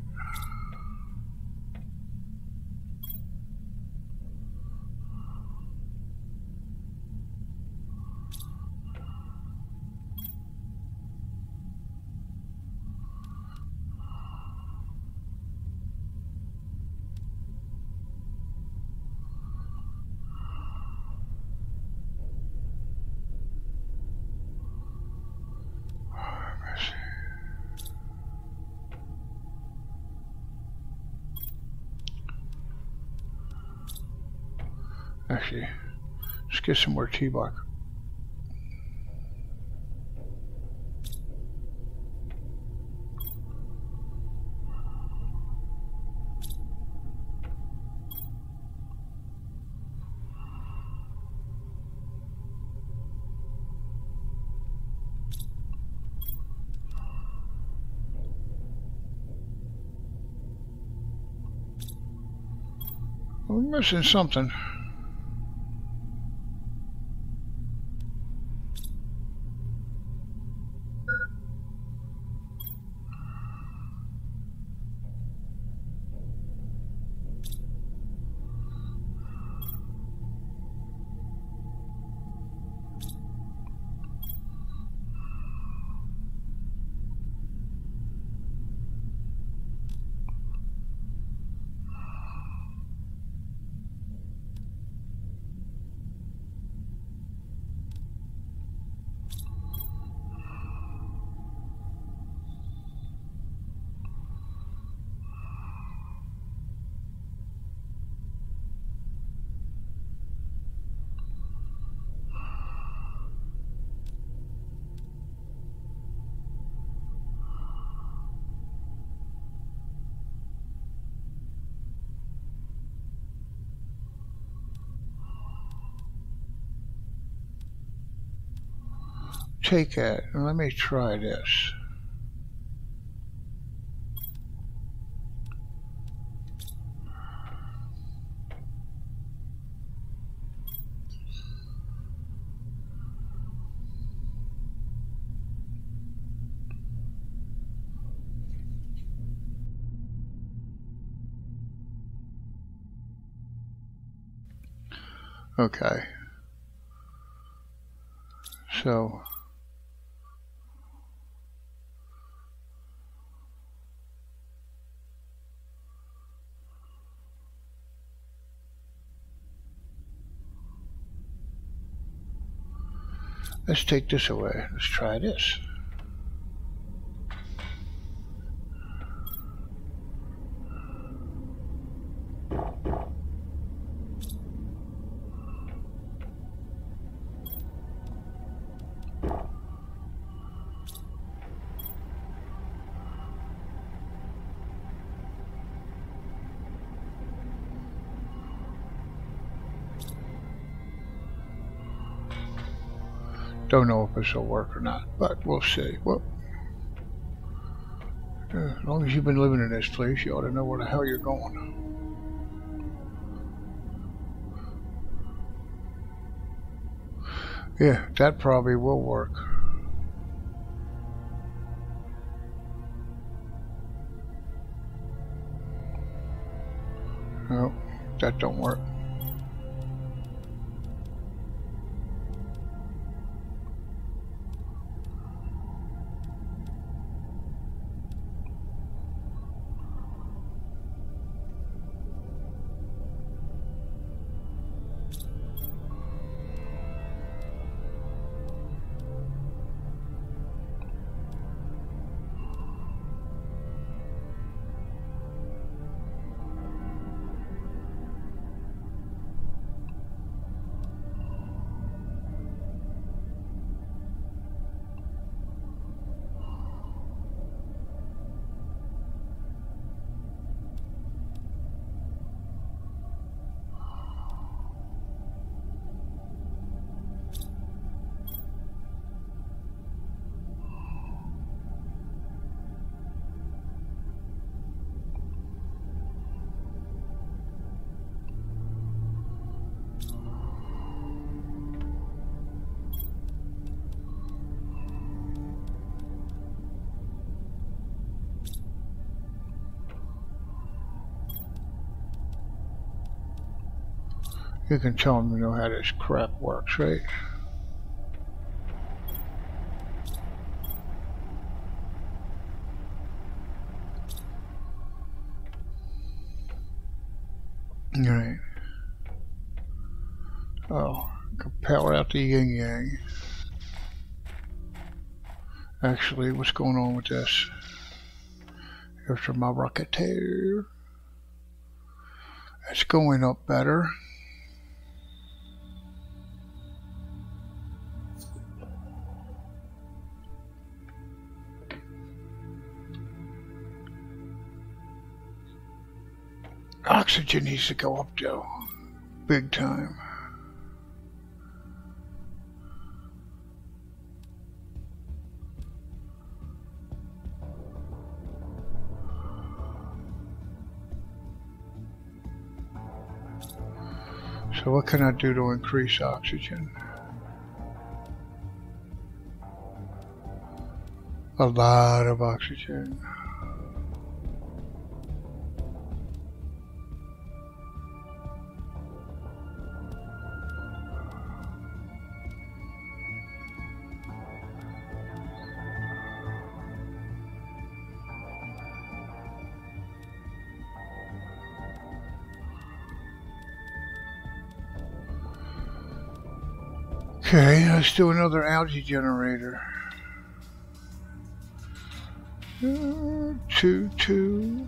Actually, let's get some more T-bark. We're missing something. Take it and let me try this. Okay. So let's take this away. Let's try this. Don't know if this will work or not, but we'll see. Well, as long as you've been living in this place, you ought to know where the hell you're going. Yeah, that probably will work. No, that don't work. You can tell them you know how this crap works, right? Alright. Oh, compel out the yin yang. Actually, what's going on with this? Here's my rocketeer. It's going up better. Oxygen needs to go up though, big time. So what can I do to increase oxygen? A lot of oxygen. Okay, let's do another algae generator. Uh, two, two.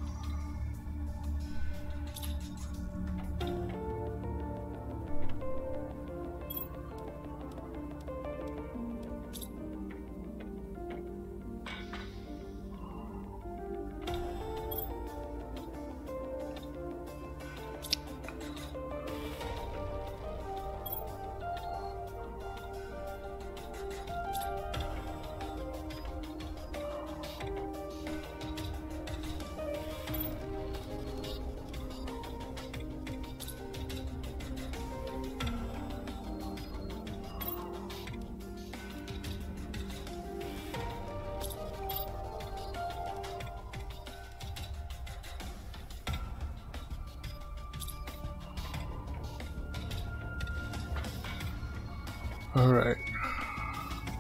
All right.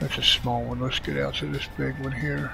That's a small one. Let's get out to this big one here.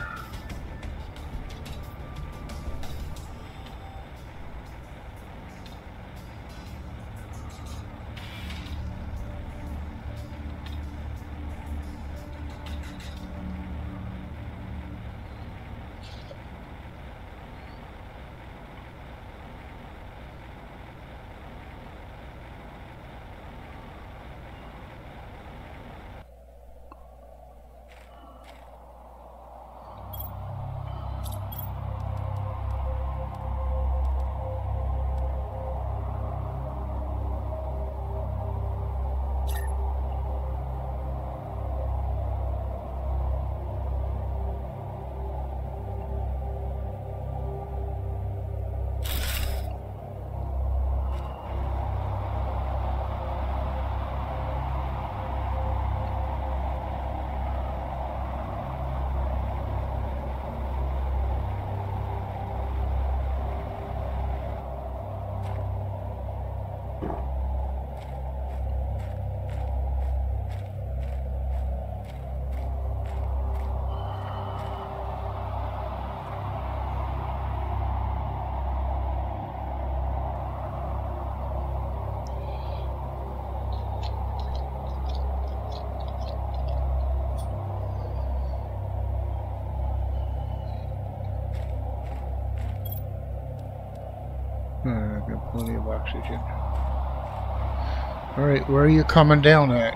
Uh, I've got plenty of oxygen. Alright, where are you coming down at?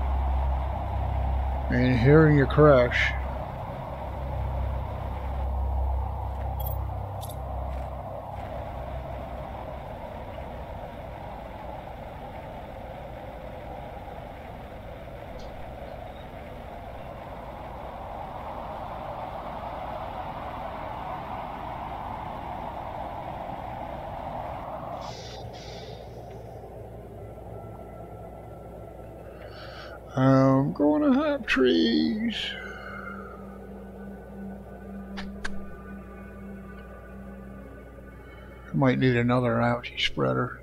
And hearing your crash. I'm gonna have trees. I might need another algae spreader.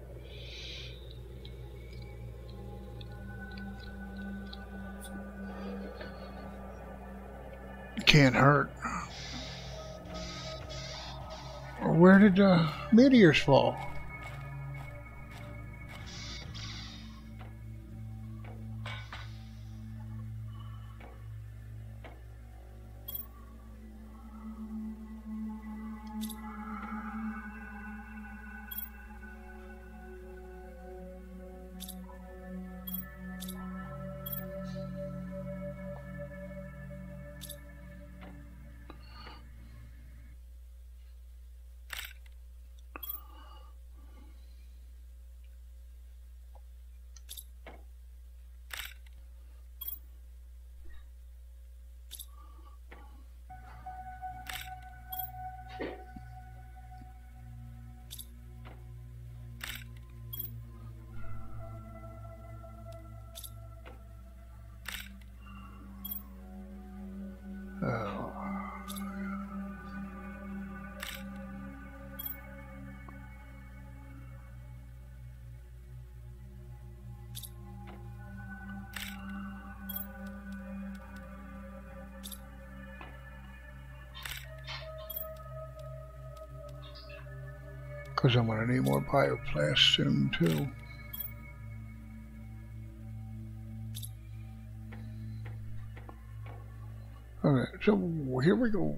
Can't hurt. Where did the meteors fall? Oh. Because I'm going to need more bioplast soon, too. Okay, so here we go.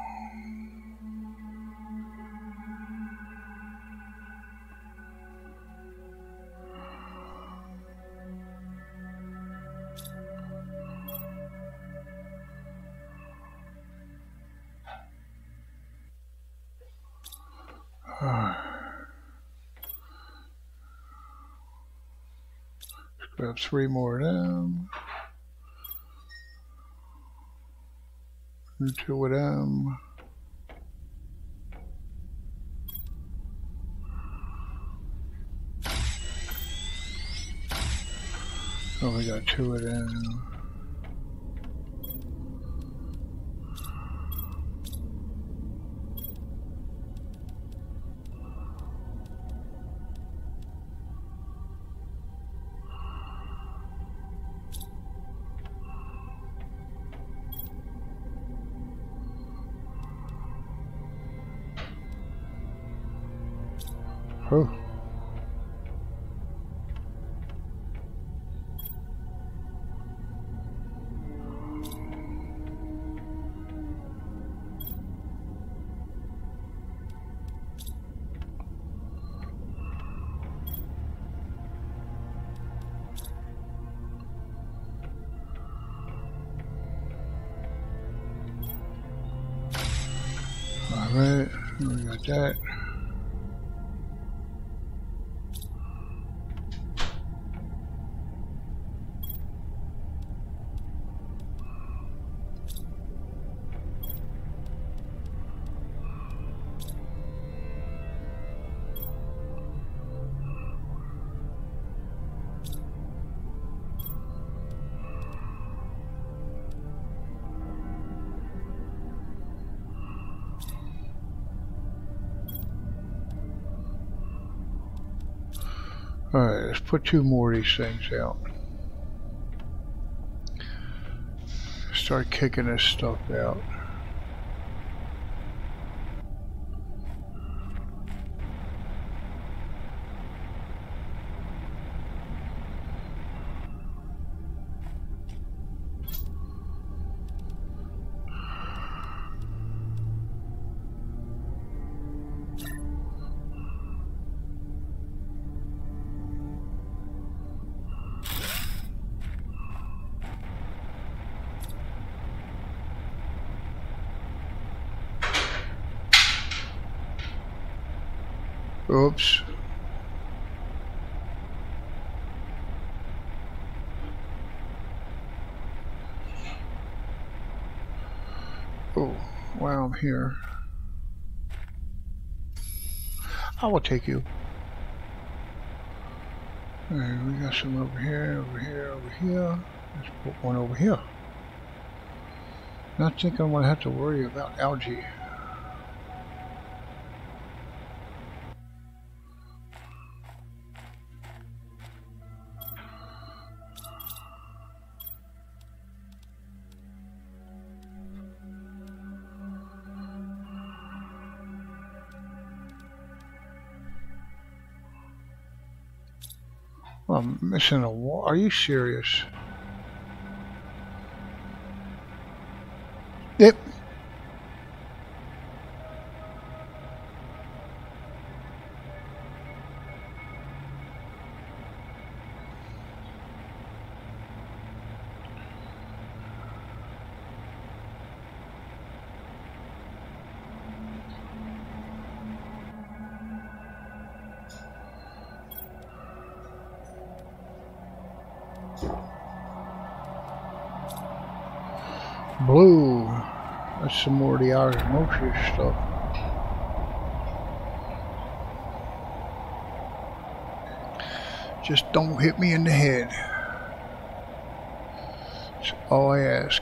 Grab three more of them. And two of them. Oh, we got two of them. Oh. Alright, we got that. Alright, let's put two more of these things out. Start kicking this stuff out. Oops. Oh, while I'm here, I will take you. Alright, we got some over here, over here, over here. Let's put one over here. Not think I'm going to have to worry about algae. Oh, I'm missing a wall. Are you serious? Yep. Blue. That's some more of the osmosis stuff. Just don't hit me in the head. That's all I ask.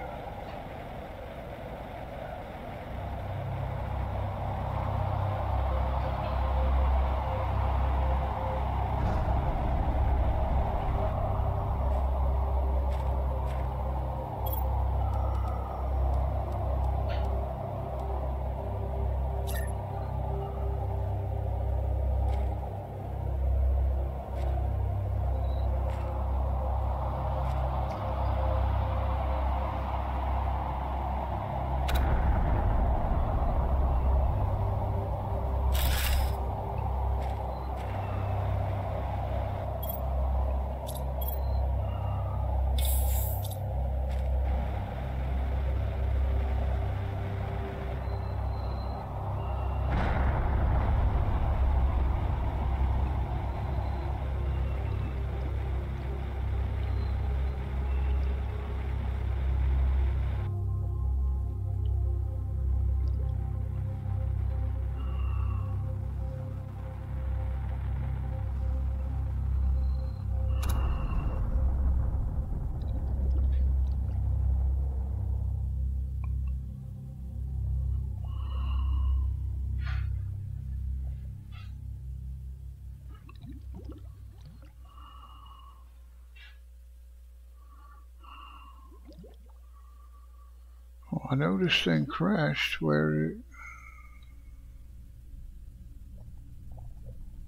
Well, I know this thing crashed where it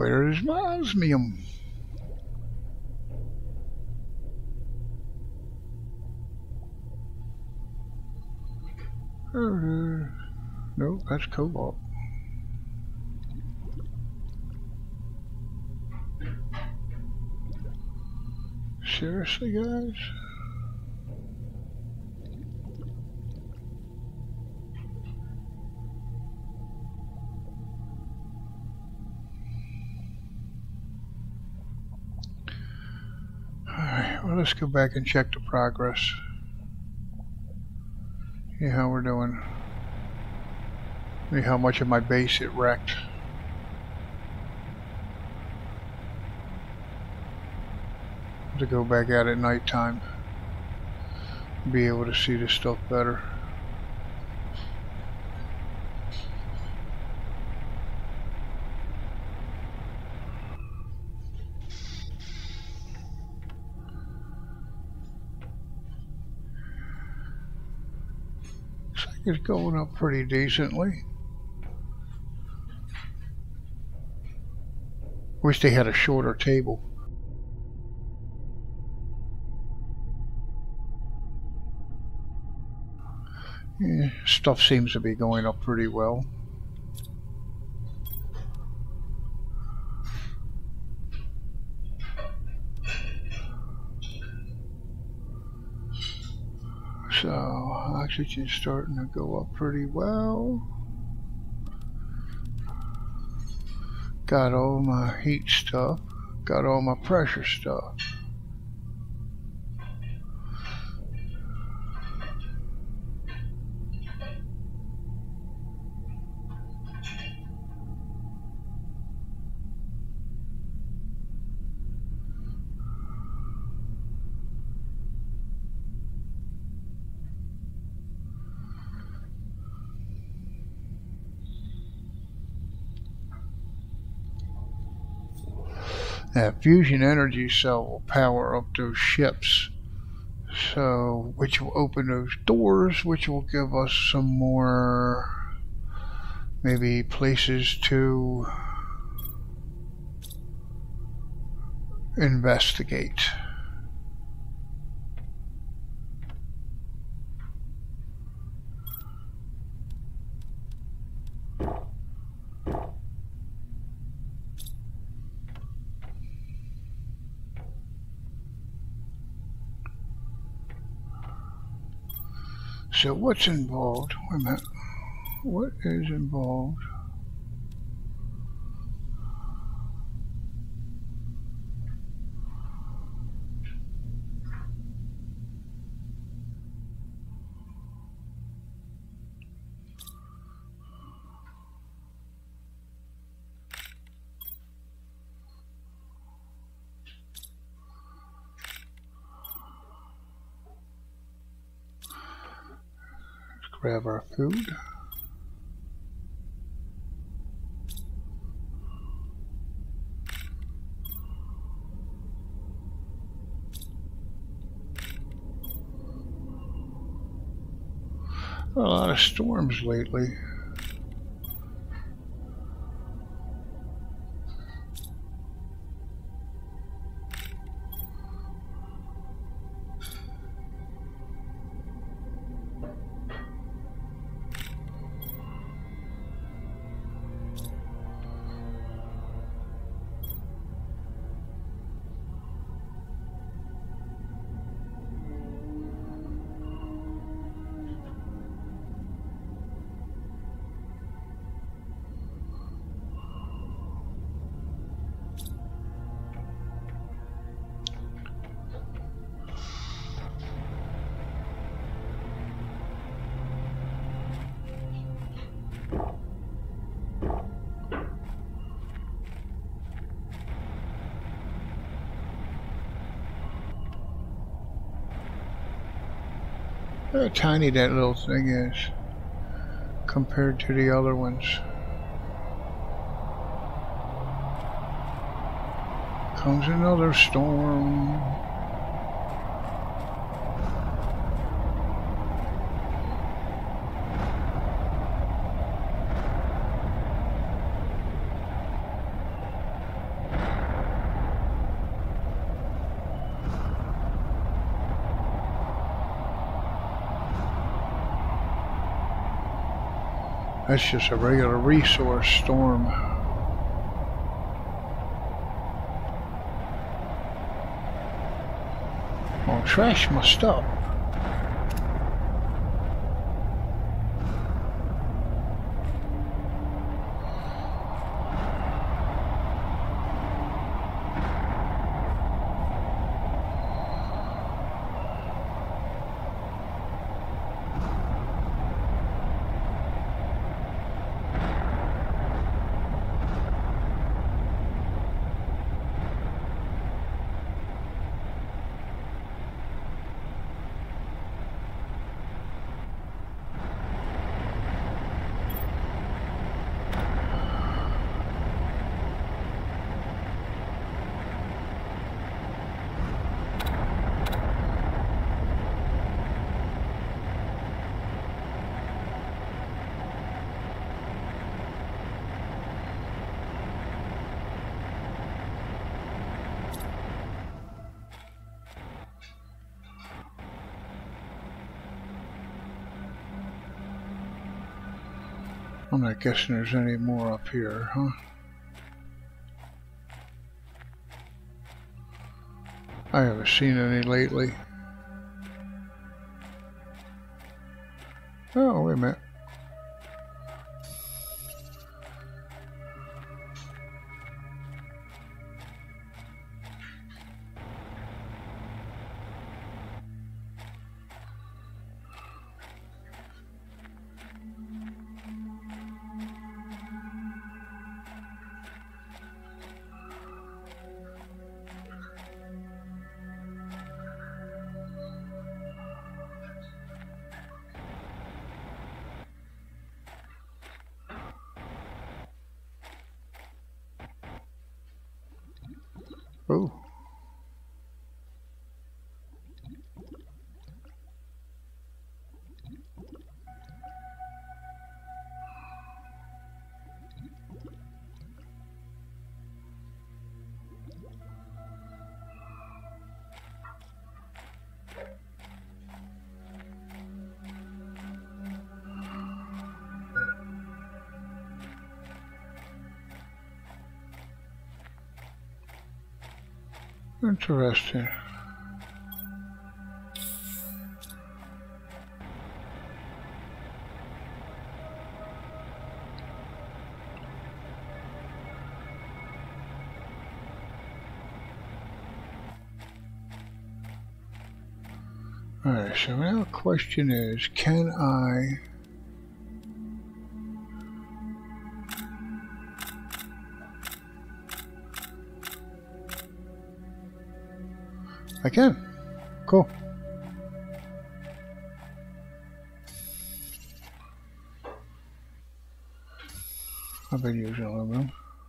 Where's my osmium? Uh, nope, that's cobalt. Seriously, guys? Alright, well, let's go back and check the progress. See how we're doing. See how much of my base it wrecked. To go back out at nighttime, be able to see this stuff better. Looks like it's going up pretty decently. Wish they had a shorter table. Yeah, stuff seems to be going up pretty well. So, oxygen's starting to go up pretty well. Got all my heat stuff. Got all my pressure stuff. That fusion energy cell will power up those ships, so which will open those doors, which will give us some more maybe places to investigate. So what's involved? Wait a minute. What is involved? Grab our food. A lot of storms lately. Look how tiny that little thing is compared to the other ones. Comes another storm. That's just a regular resource storm. I'll trash my stuff. I'm not guessing there's any more up here, huh? I haven't seen any lately. Oh, wait a minute. Oh. Interesting. Alright, so now the question is, can I I can. Cool. I've been using aluminum.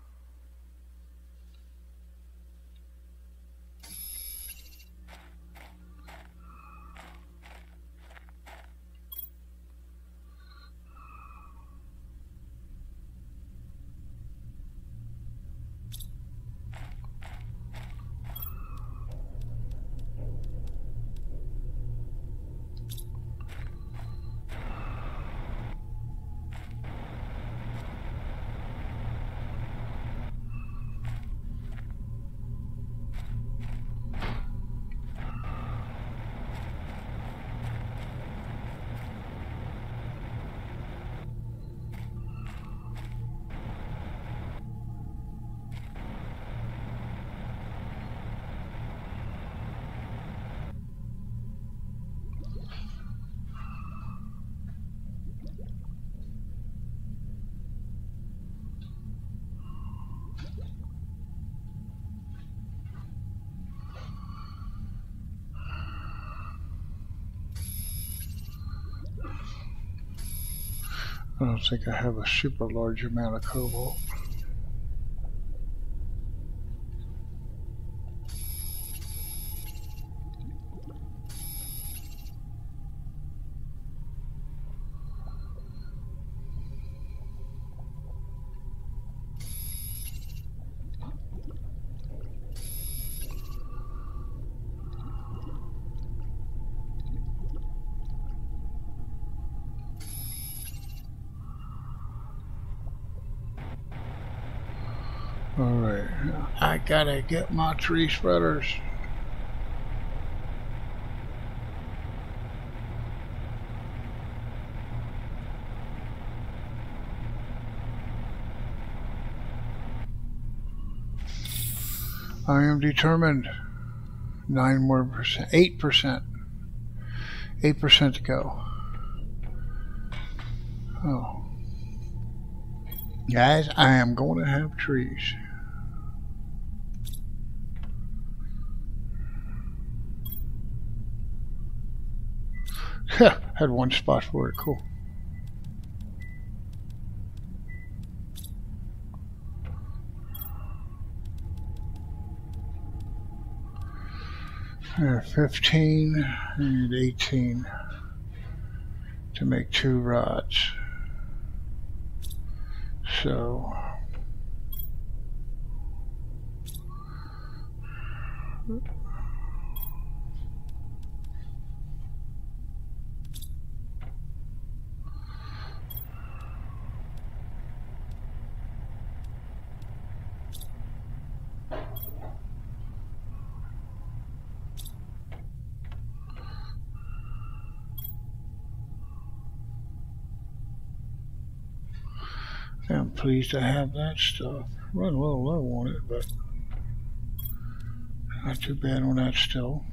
I don't think I have a super large amount of cobalt. Alright, I gotta get my tree spreaders. I am determined. Nine more percent. Eight percent. Eight percent to go. Oh. Guys, I am going to have trees. Had one spot for it. Cool. Uh, fifteen and eighteen to make two rods. So I'm pleased to have that stuff. Run a little low on it, but not too bad on that still.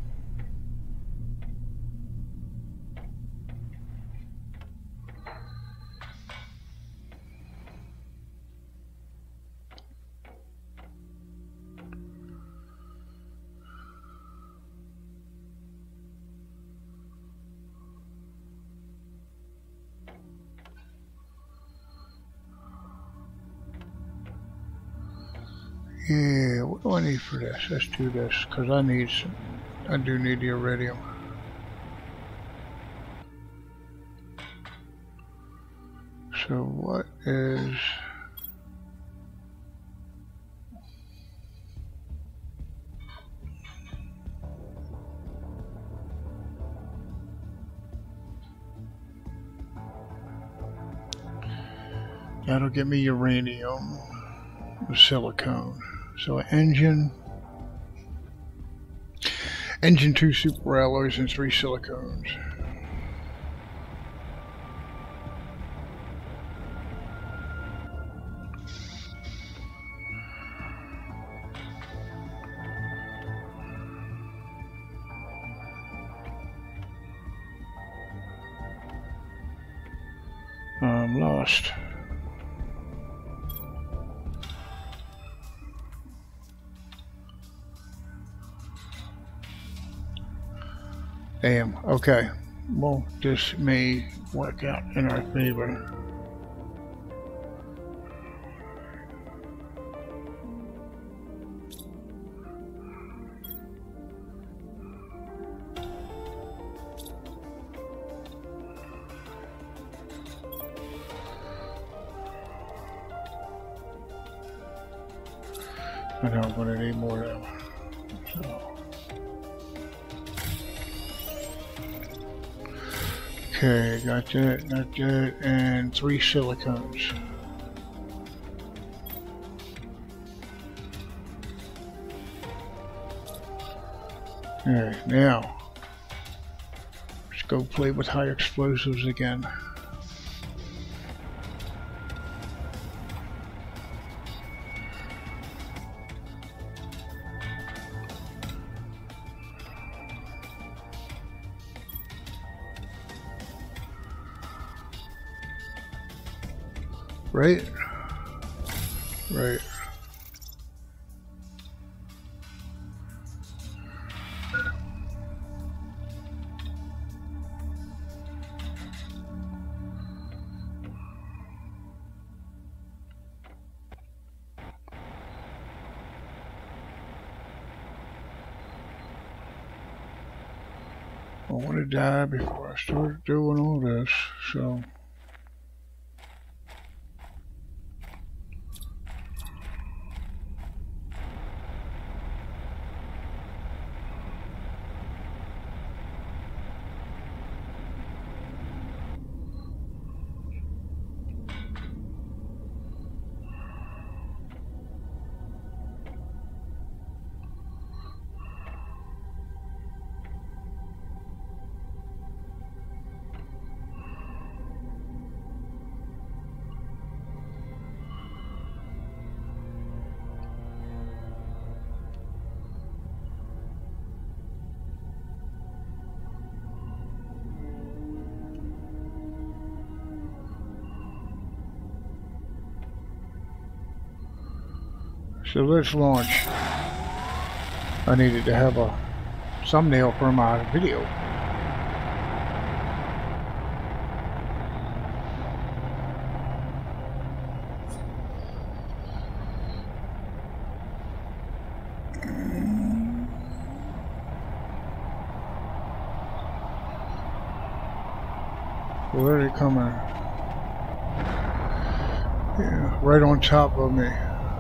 Yeah, what do I need for this? Let's do this, because I need some, I do need the iridium. So what is... That'll give me uranium, silicone. So engine, engine two super alloys and three silicones. I'm lost. Damn, okay. Well, this may work out in our favor. I know I'm gonna need more of them. So. Okay, got that, got that, and three silicones. Alright, now let's go play with high explosives again. Right? Right. I want to die before I start doing all this, so... So let's launch. I needed to have a thumbnail for my video. Where are they coming? Yeah, right on top of me.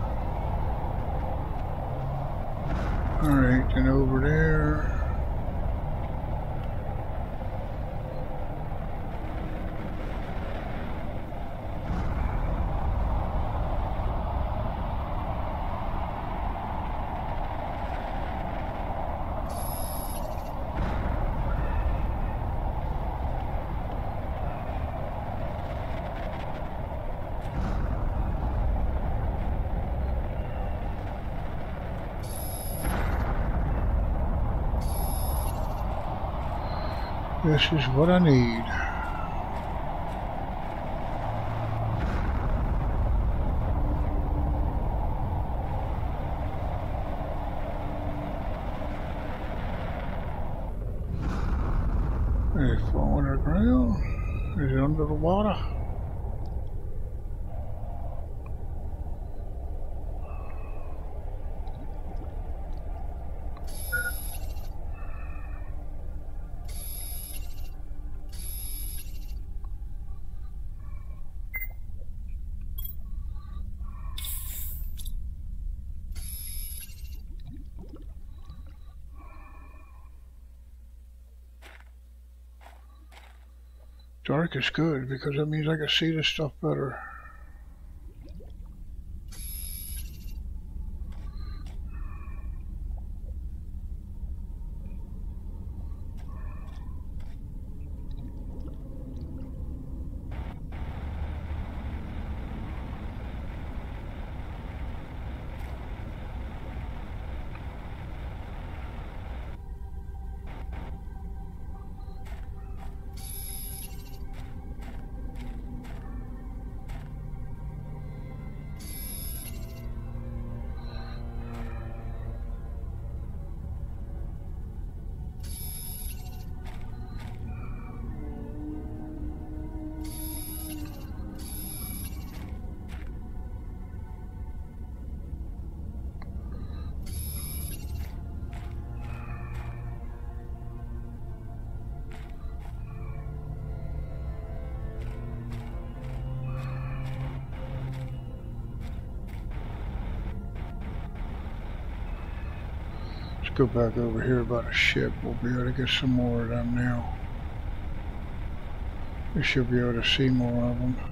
Alright, and over there. This is what I need. Is it falling to the ground? Is it under the water? Dark is good because that means I can see this stuff better. Let's go back over here by the ship. We'll be able to get some more of them now. We should be able to see more of them.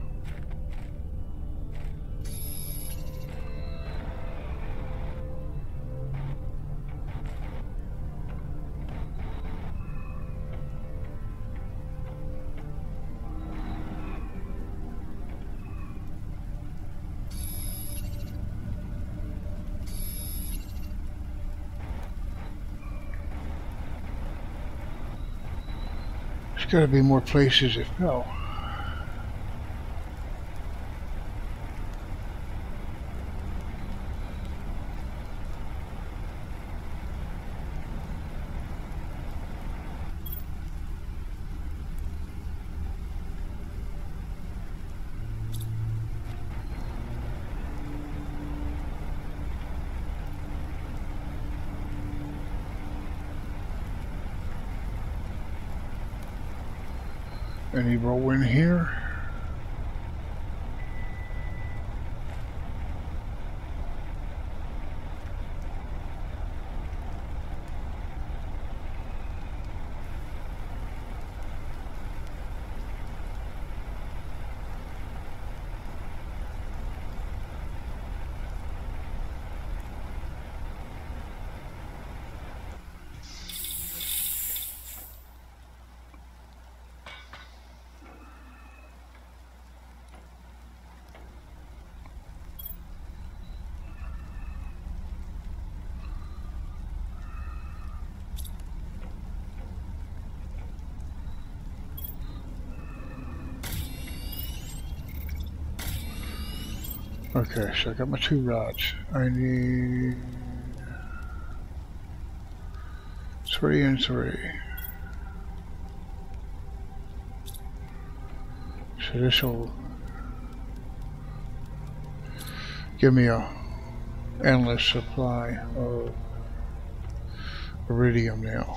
There's got to be more places it fell. Any roll in here? Okay, so I got my two rods. I need three and three. So this will give me a endless supply of iridium now.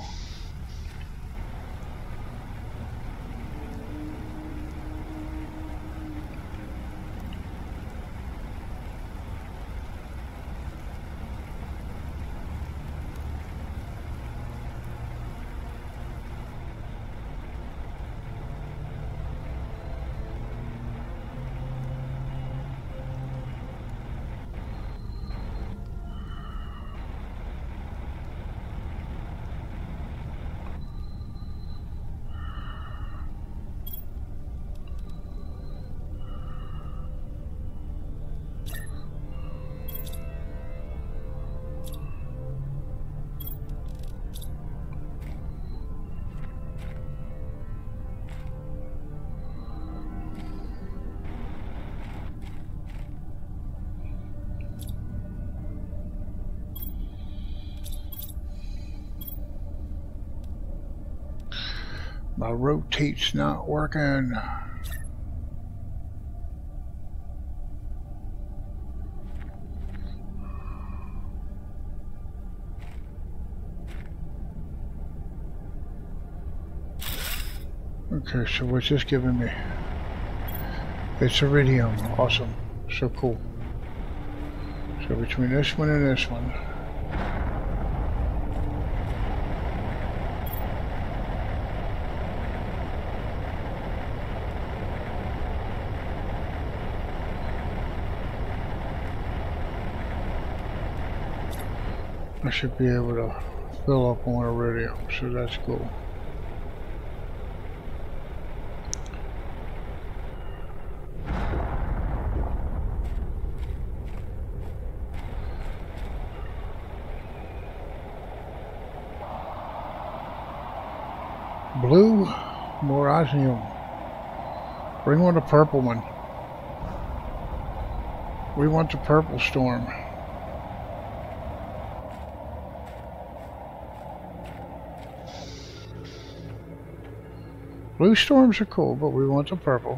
My rotate's not working. Okay, so what's this giving me? It's iridium. Awesome. So cool. So between this one and this one. I should be able to fill up on iridium, so that's cool. Blue, more osmium. Bring on the purple one. We want the purple storm. Blue storms are cool, but we want the purple.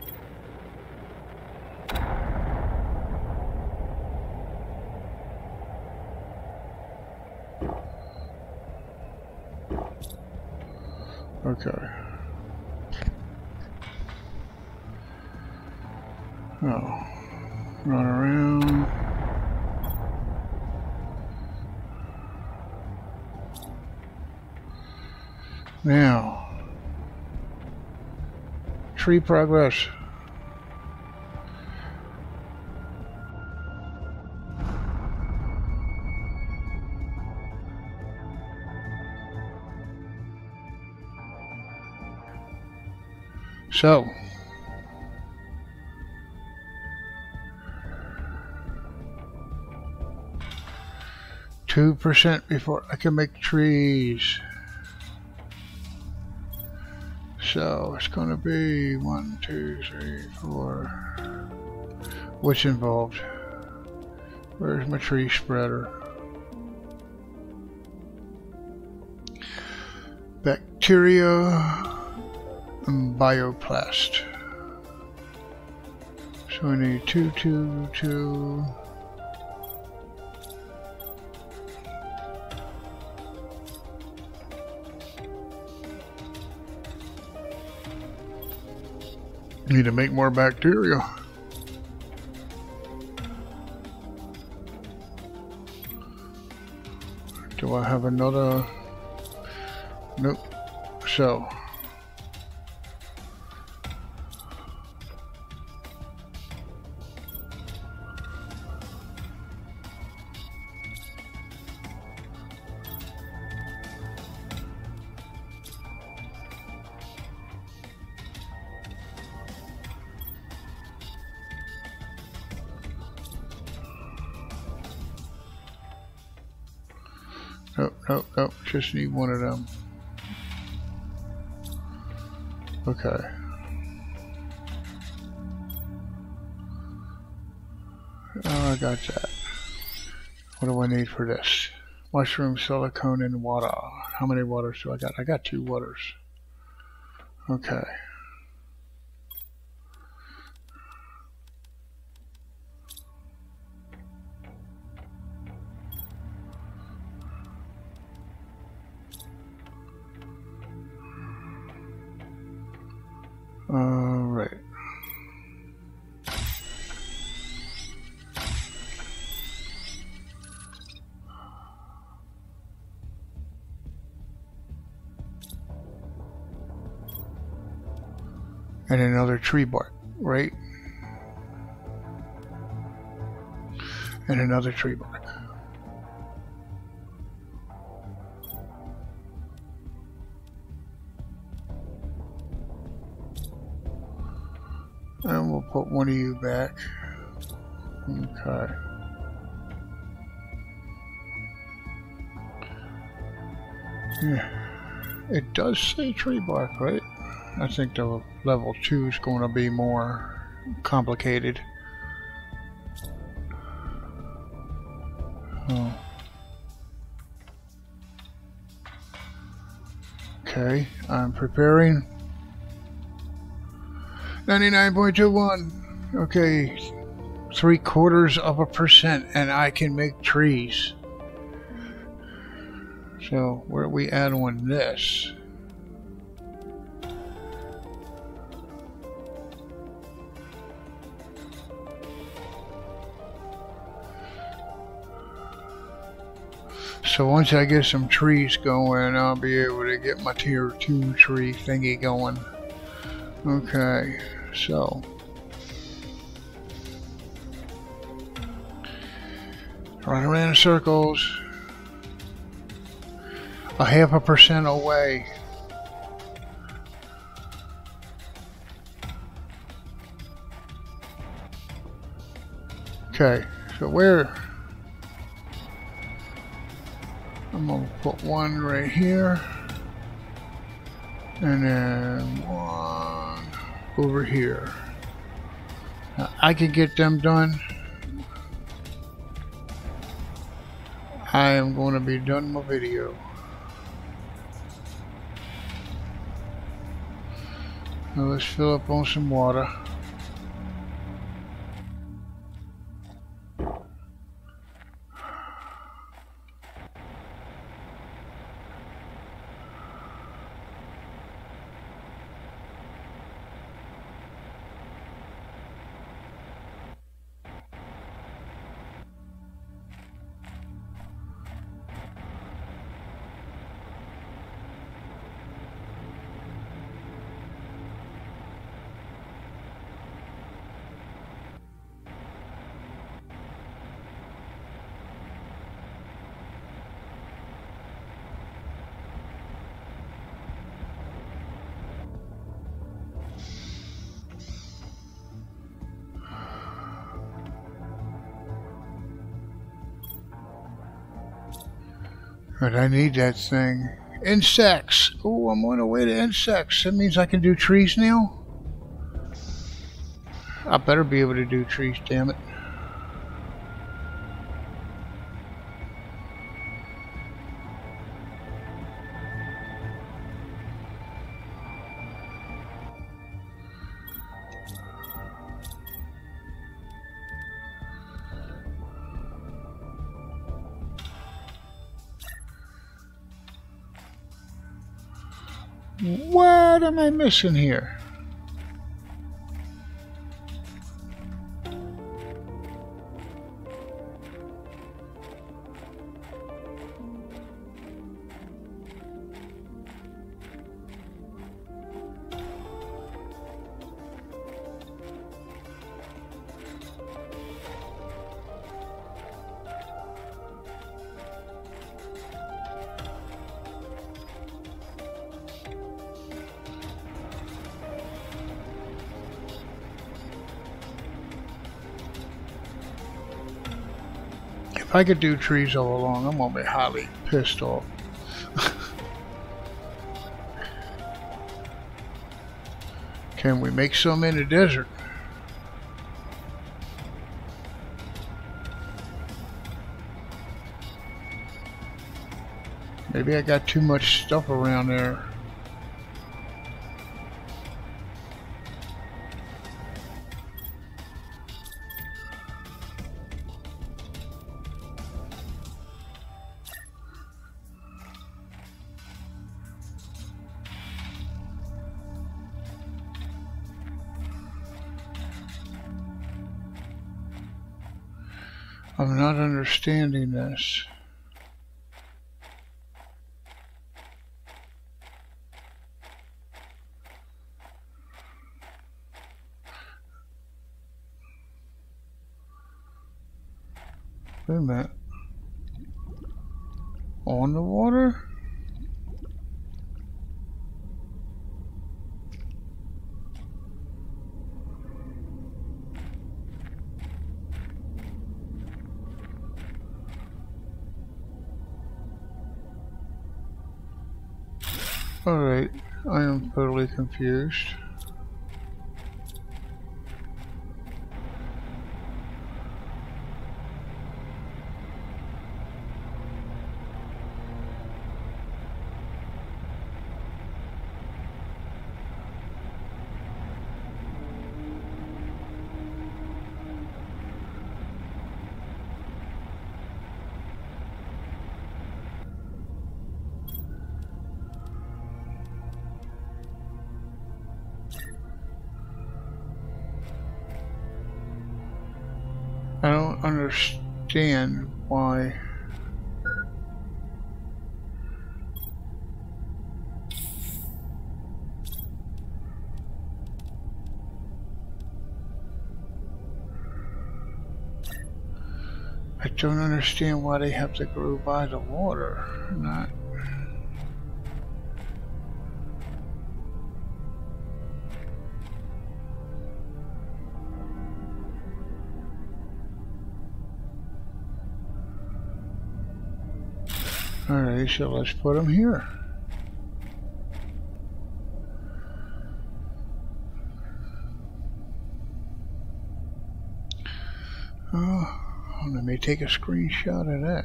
Okay. Oh. Run around. Now. Tree progress. So, two percent before I can make trees. So it's going to be one, two, three, four. What's involved? Where's my tree spreader? Bacteria and bioplast. So I need two, two, two. Need to make more bacteria. Do I have another? Nope. So. Nope, nope, nope, just need one of them. Okay. Oh, I got that. What do I need for this? Mushroom, silicone, and water. How many waters do I got? I got two waters. Okay. All right. And another tree bark, right? And another tree bark. And we'll put one of you back. Okay. Yeah. It does say tree bark, right? I think the level two is going to be more complicated. Oh. Okay, I'm preparing. ninety-nine point two one. Okay, three quarters of a percent, and I can make trees. So where do we add on this? So once I get some trees going, I'll be able to get my tier two tree thingy going. Okay, so run around in circles. A half a percent away. Okay, so where? I'm gonna put one right here, and then one over here. Now, I can get them done. I am going to be done my video. Now let's fill up on some water. But I need that thing. Insects! Oh, I'm on the way to insects. That means I can do trees now? I better be able to do trees, damn it. What am I missing here? If I could do trees all along, I'm gonna be highly pissed off. Can we make some in the desert? Maybe I got too much stuff around there. I'm not understanding this. Wait a minute. On the water? Alright, I am totally confused. I don't understand why. I don't understand why they have to grow by the water. Not. Alright, so let's put them here. Oh, let me take a screenshot of that.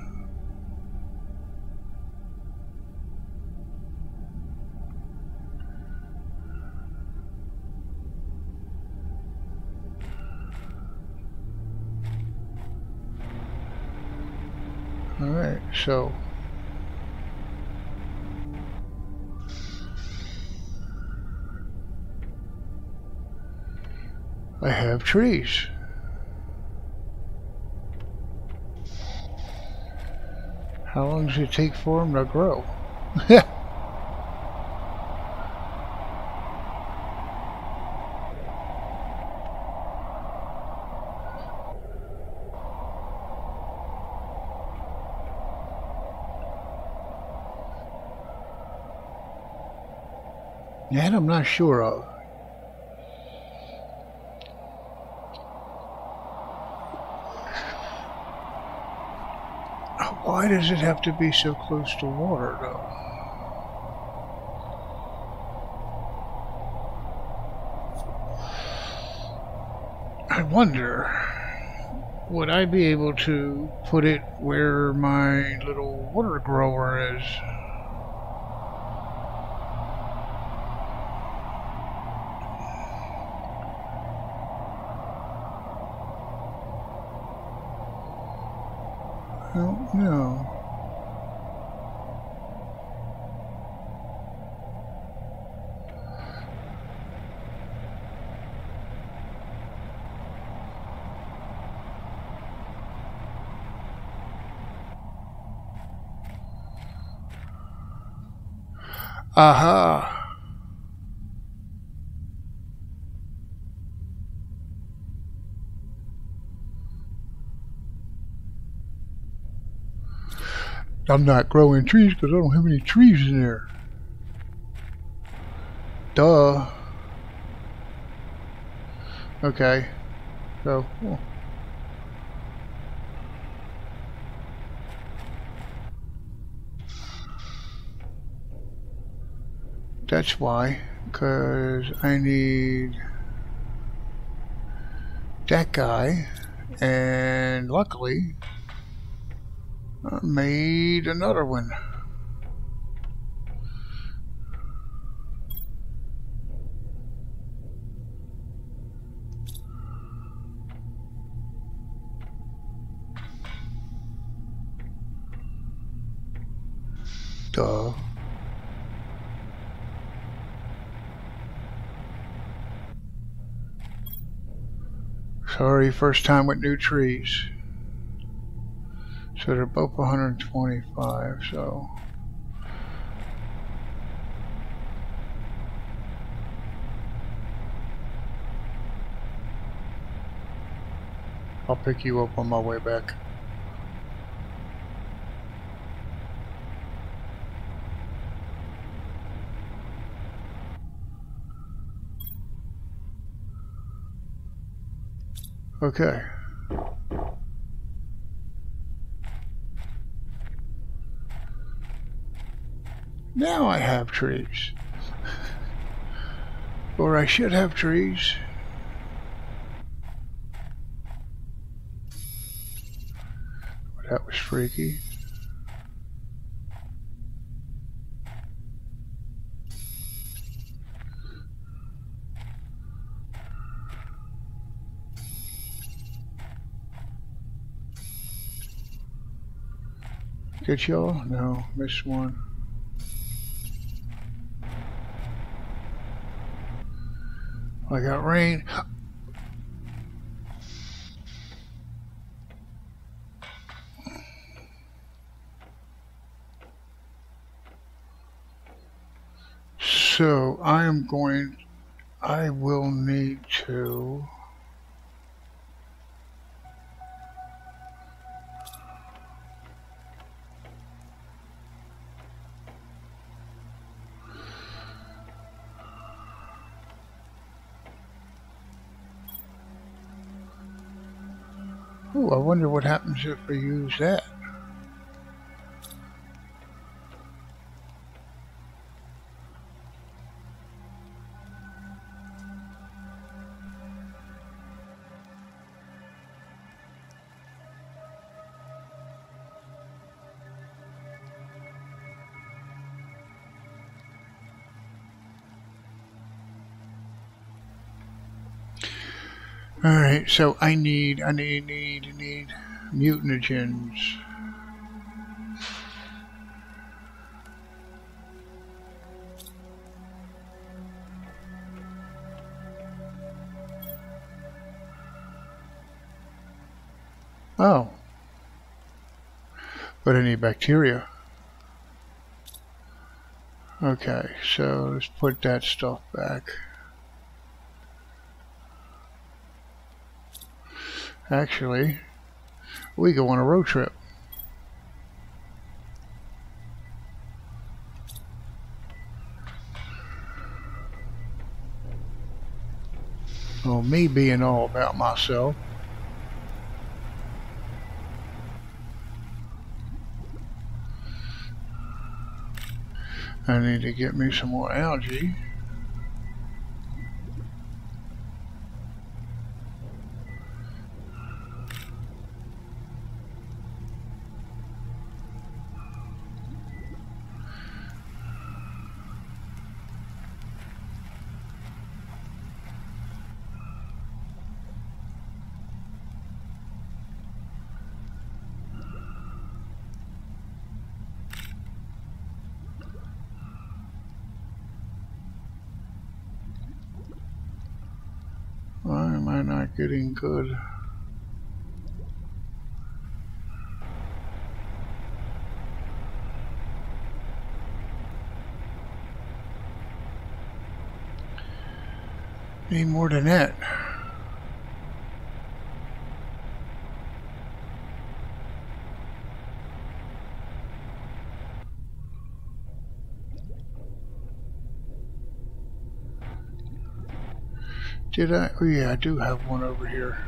Alright, so I have trees. How long does it take for them to grow? That I'm not sure of. Why does it have to be so close to water, though? I wonder, would I be able to put it where my little water grower is? I don't know. Aha! I'm not growing trees because I don't have any trees in there. Duh. Okay. So. Oh. That's why. Because I need that guy. And luckily, I made another one. Duh. Sorry, first time with new trees. So they're both one hundred twenty-five, so... I'll pick you up on my way back. Okay. Now I have trees. Or I should have trees. That was freaky. Get y'all? No, missed one. I got rain. So I am going, I will need to Oh, I wonder what happens if we use that. All right, so I need, I need, need, need mutagens. Oh, but I need bacteria. Okay, so let's put that stuff back. Actually, we go on a road trip. Well, me being all about myself. I need to get me some more algae. Why am I not getting good? Need more than that. Did I? Oh yeah, I do have one over here.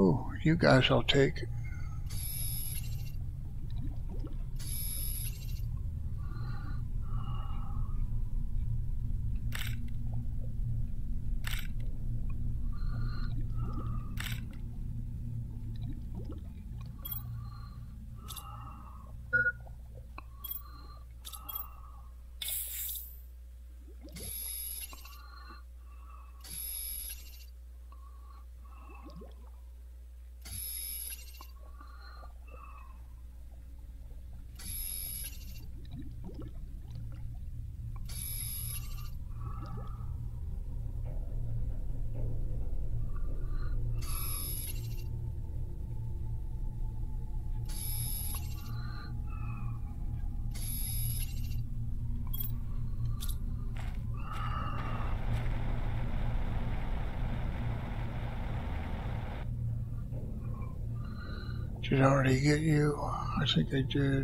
Oh, you guys I'll take. Did I already get you? I think I did.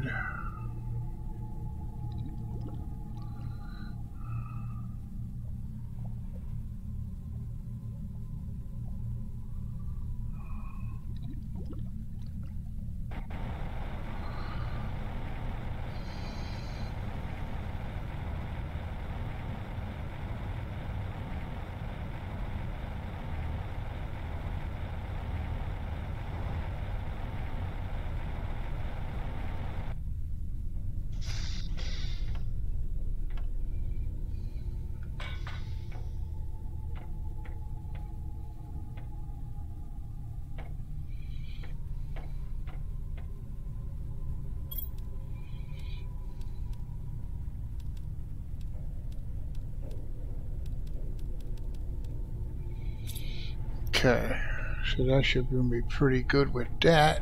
Okay, so that should be pretty good with that.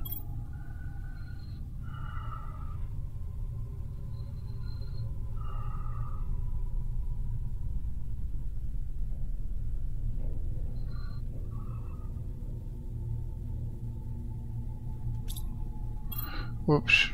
Whoops.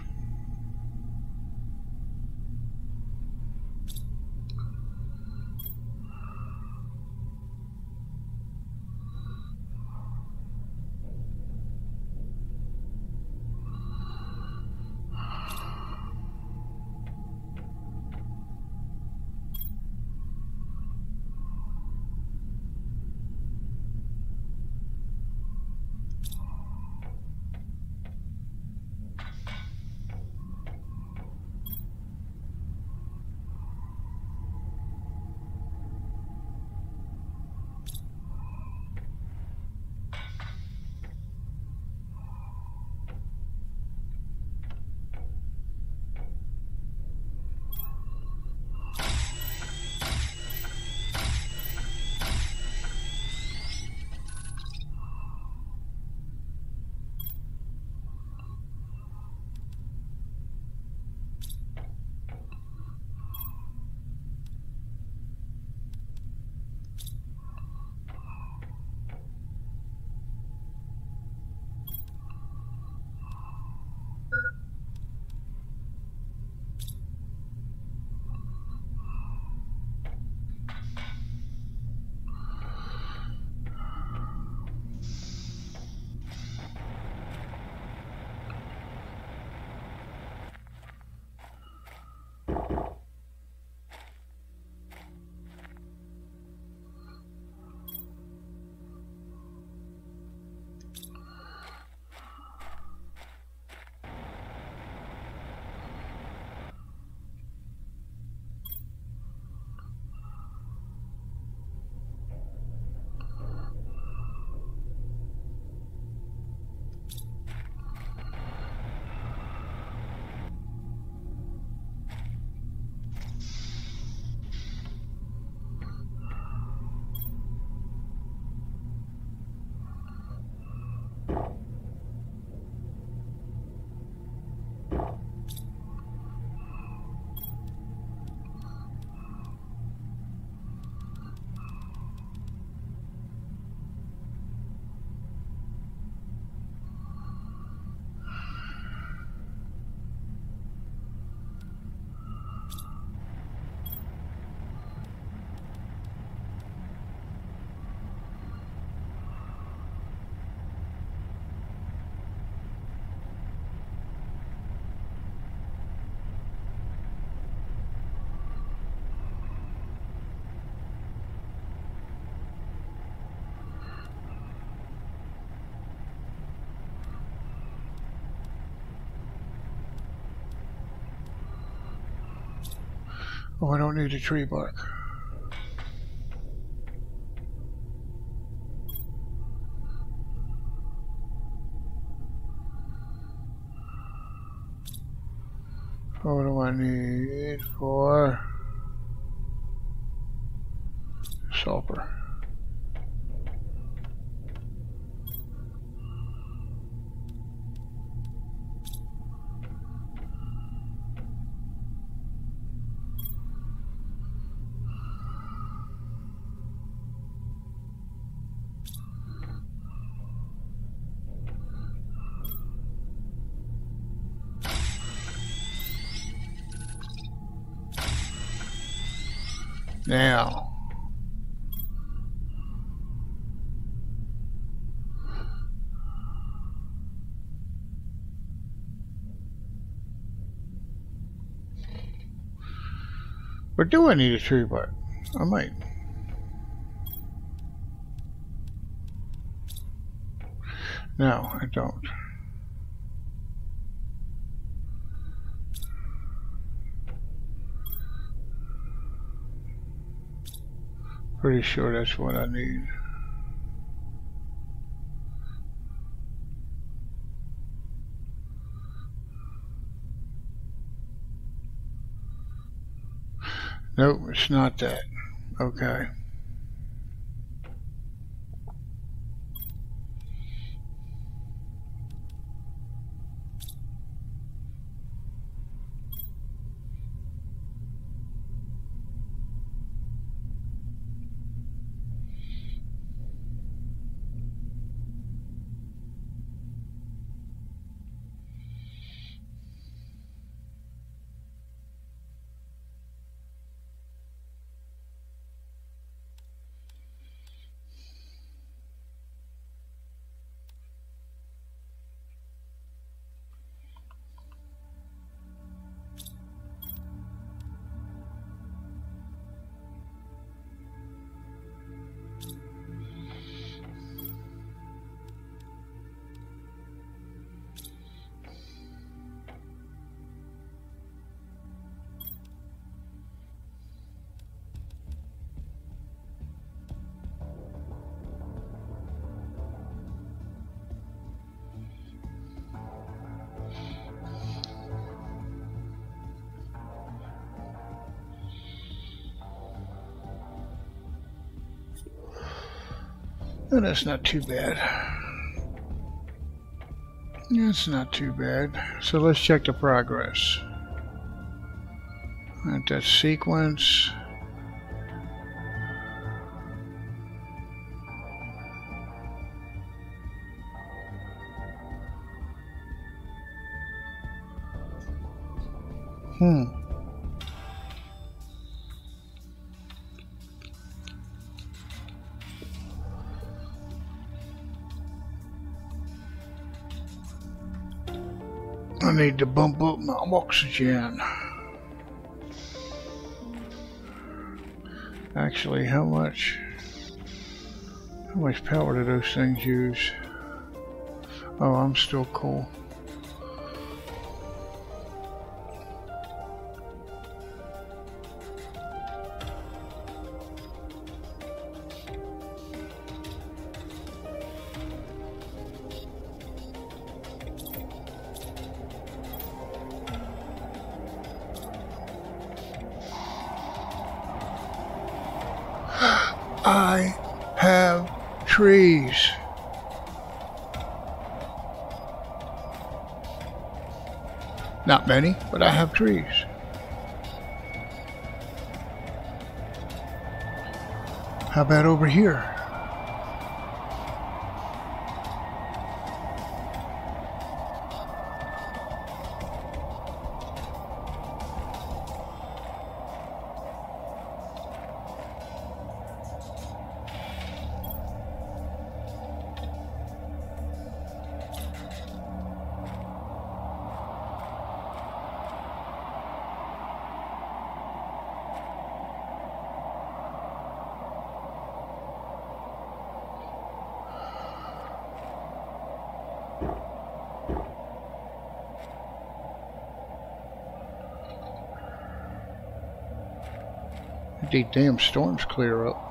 Oh, I don't need a tree bark. What do I need for sulfur? Now, or do I need a tree bark? I might. No, I don't. Pretty sure that's what I need. Nope, it's not that. Okay. Oh, that's not too bad. That's not too bad. So let's check the progress. At that sequence. Hmm. I need to bump up my oxygen. Actually, how much how much power do those things use? Oh, I'm still cool. I have trees. Not many, but I have trees. How about over here? these damn storms clear up.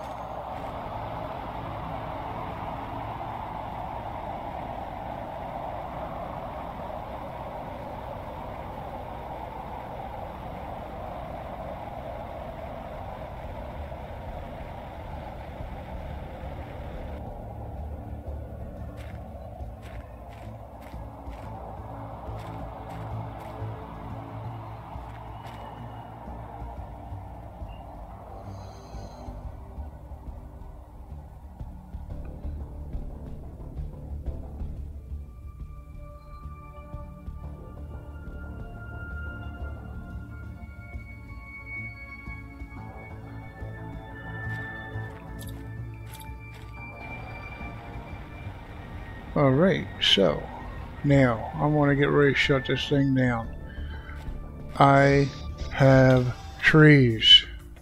Alright, so now I want to get ready to shut this thing down. I have trees.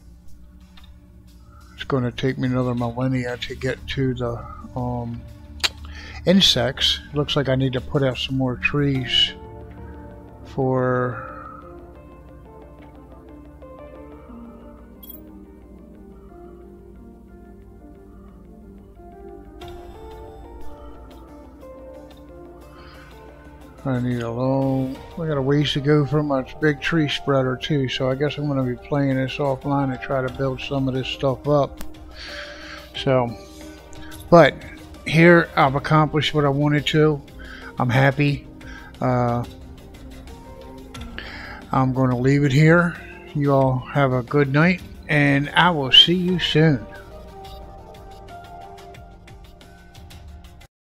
It's going to take me another millennia to get to the um, insects. Looks like I need to put out some more trees for I need a long, I got a ways to go from my big tree spreader too, so I guess I'm going to be playing this offline and try to build some of this stuff up. So, but here I've accomplished what I wanted to. I'm happy. Uh, I'm going to leave it here. You all have a good night, and I will see you soon.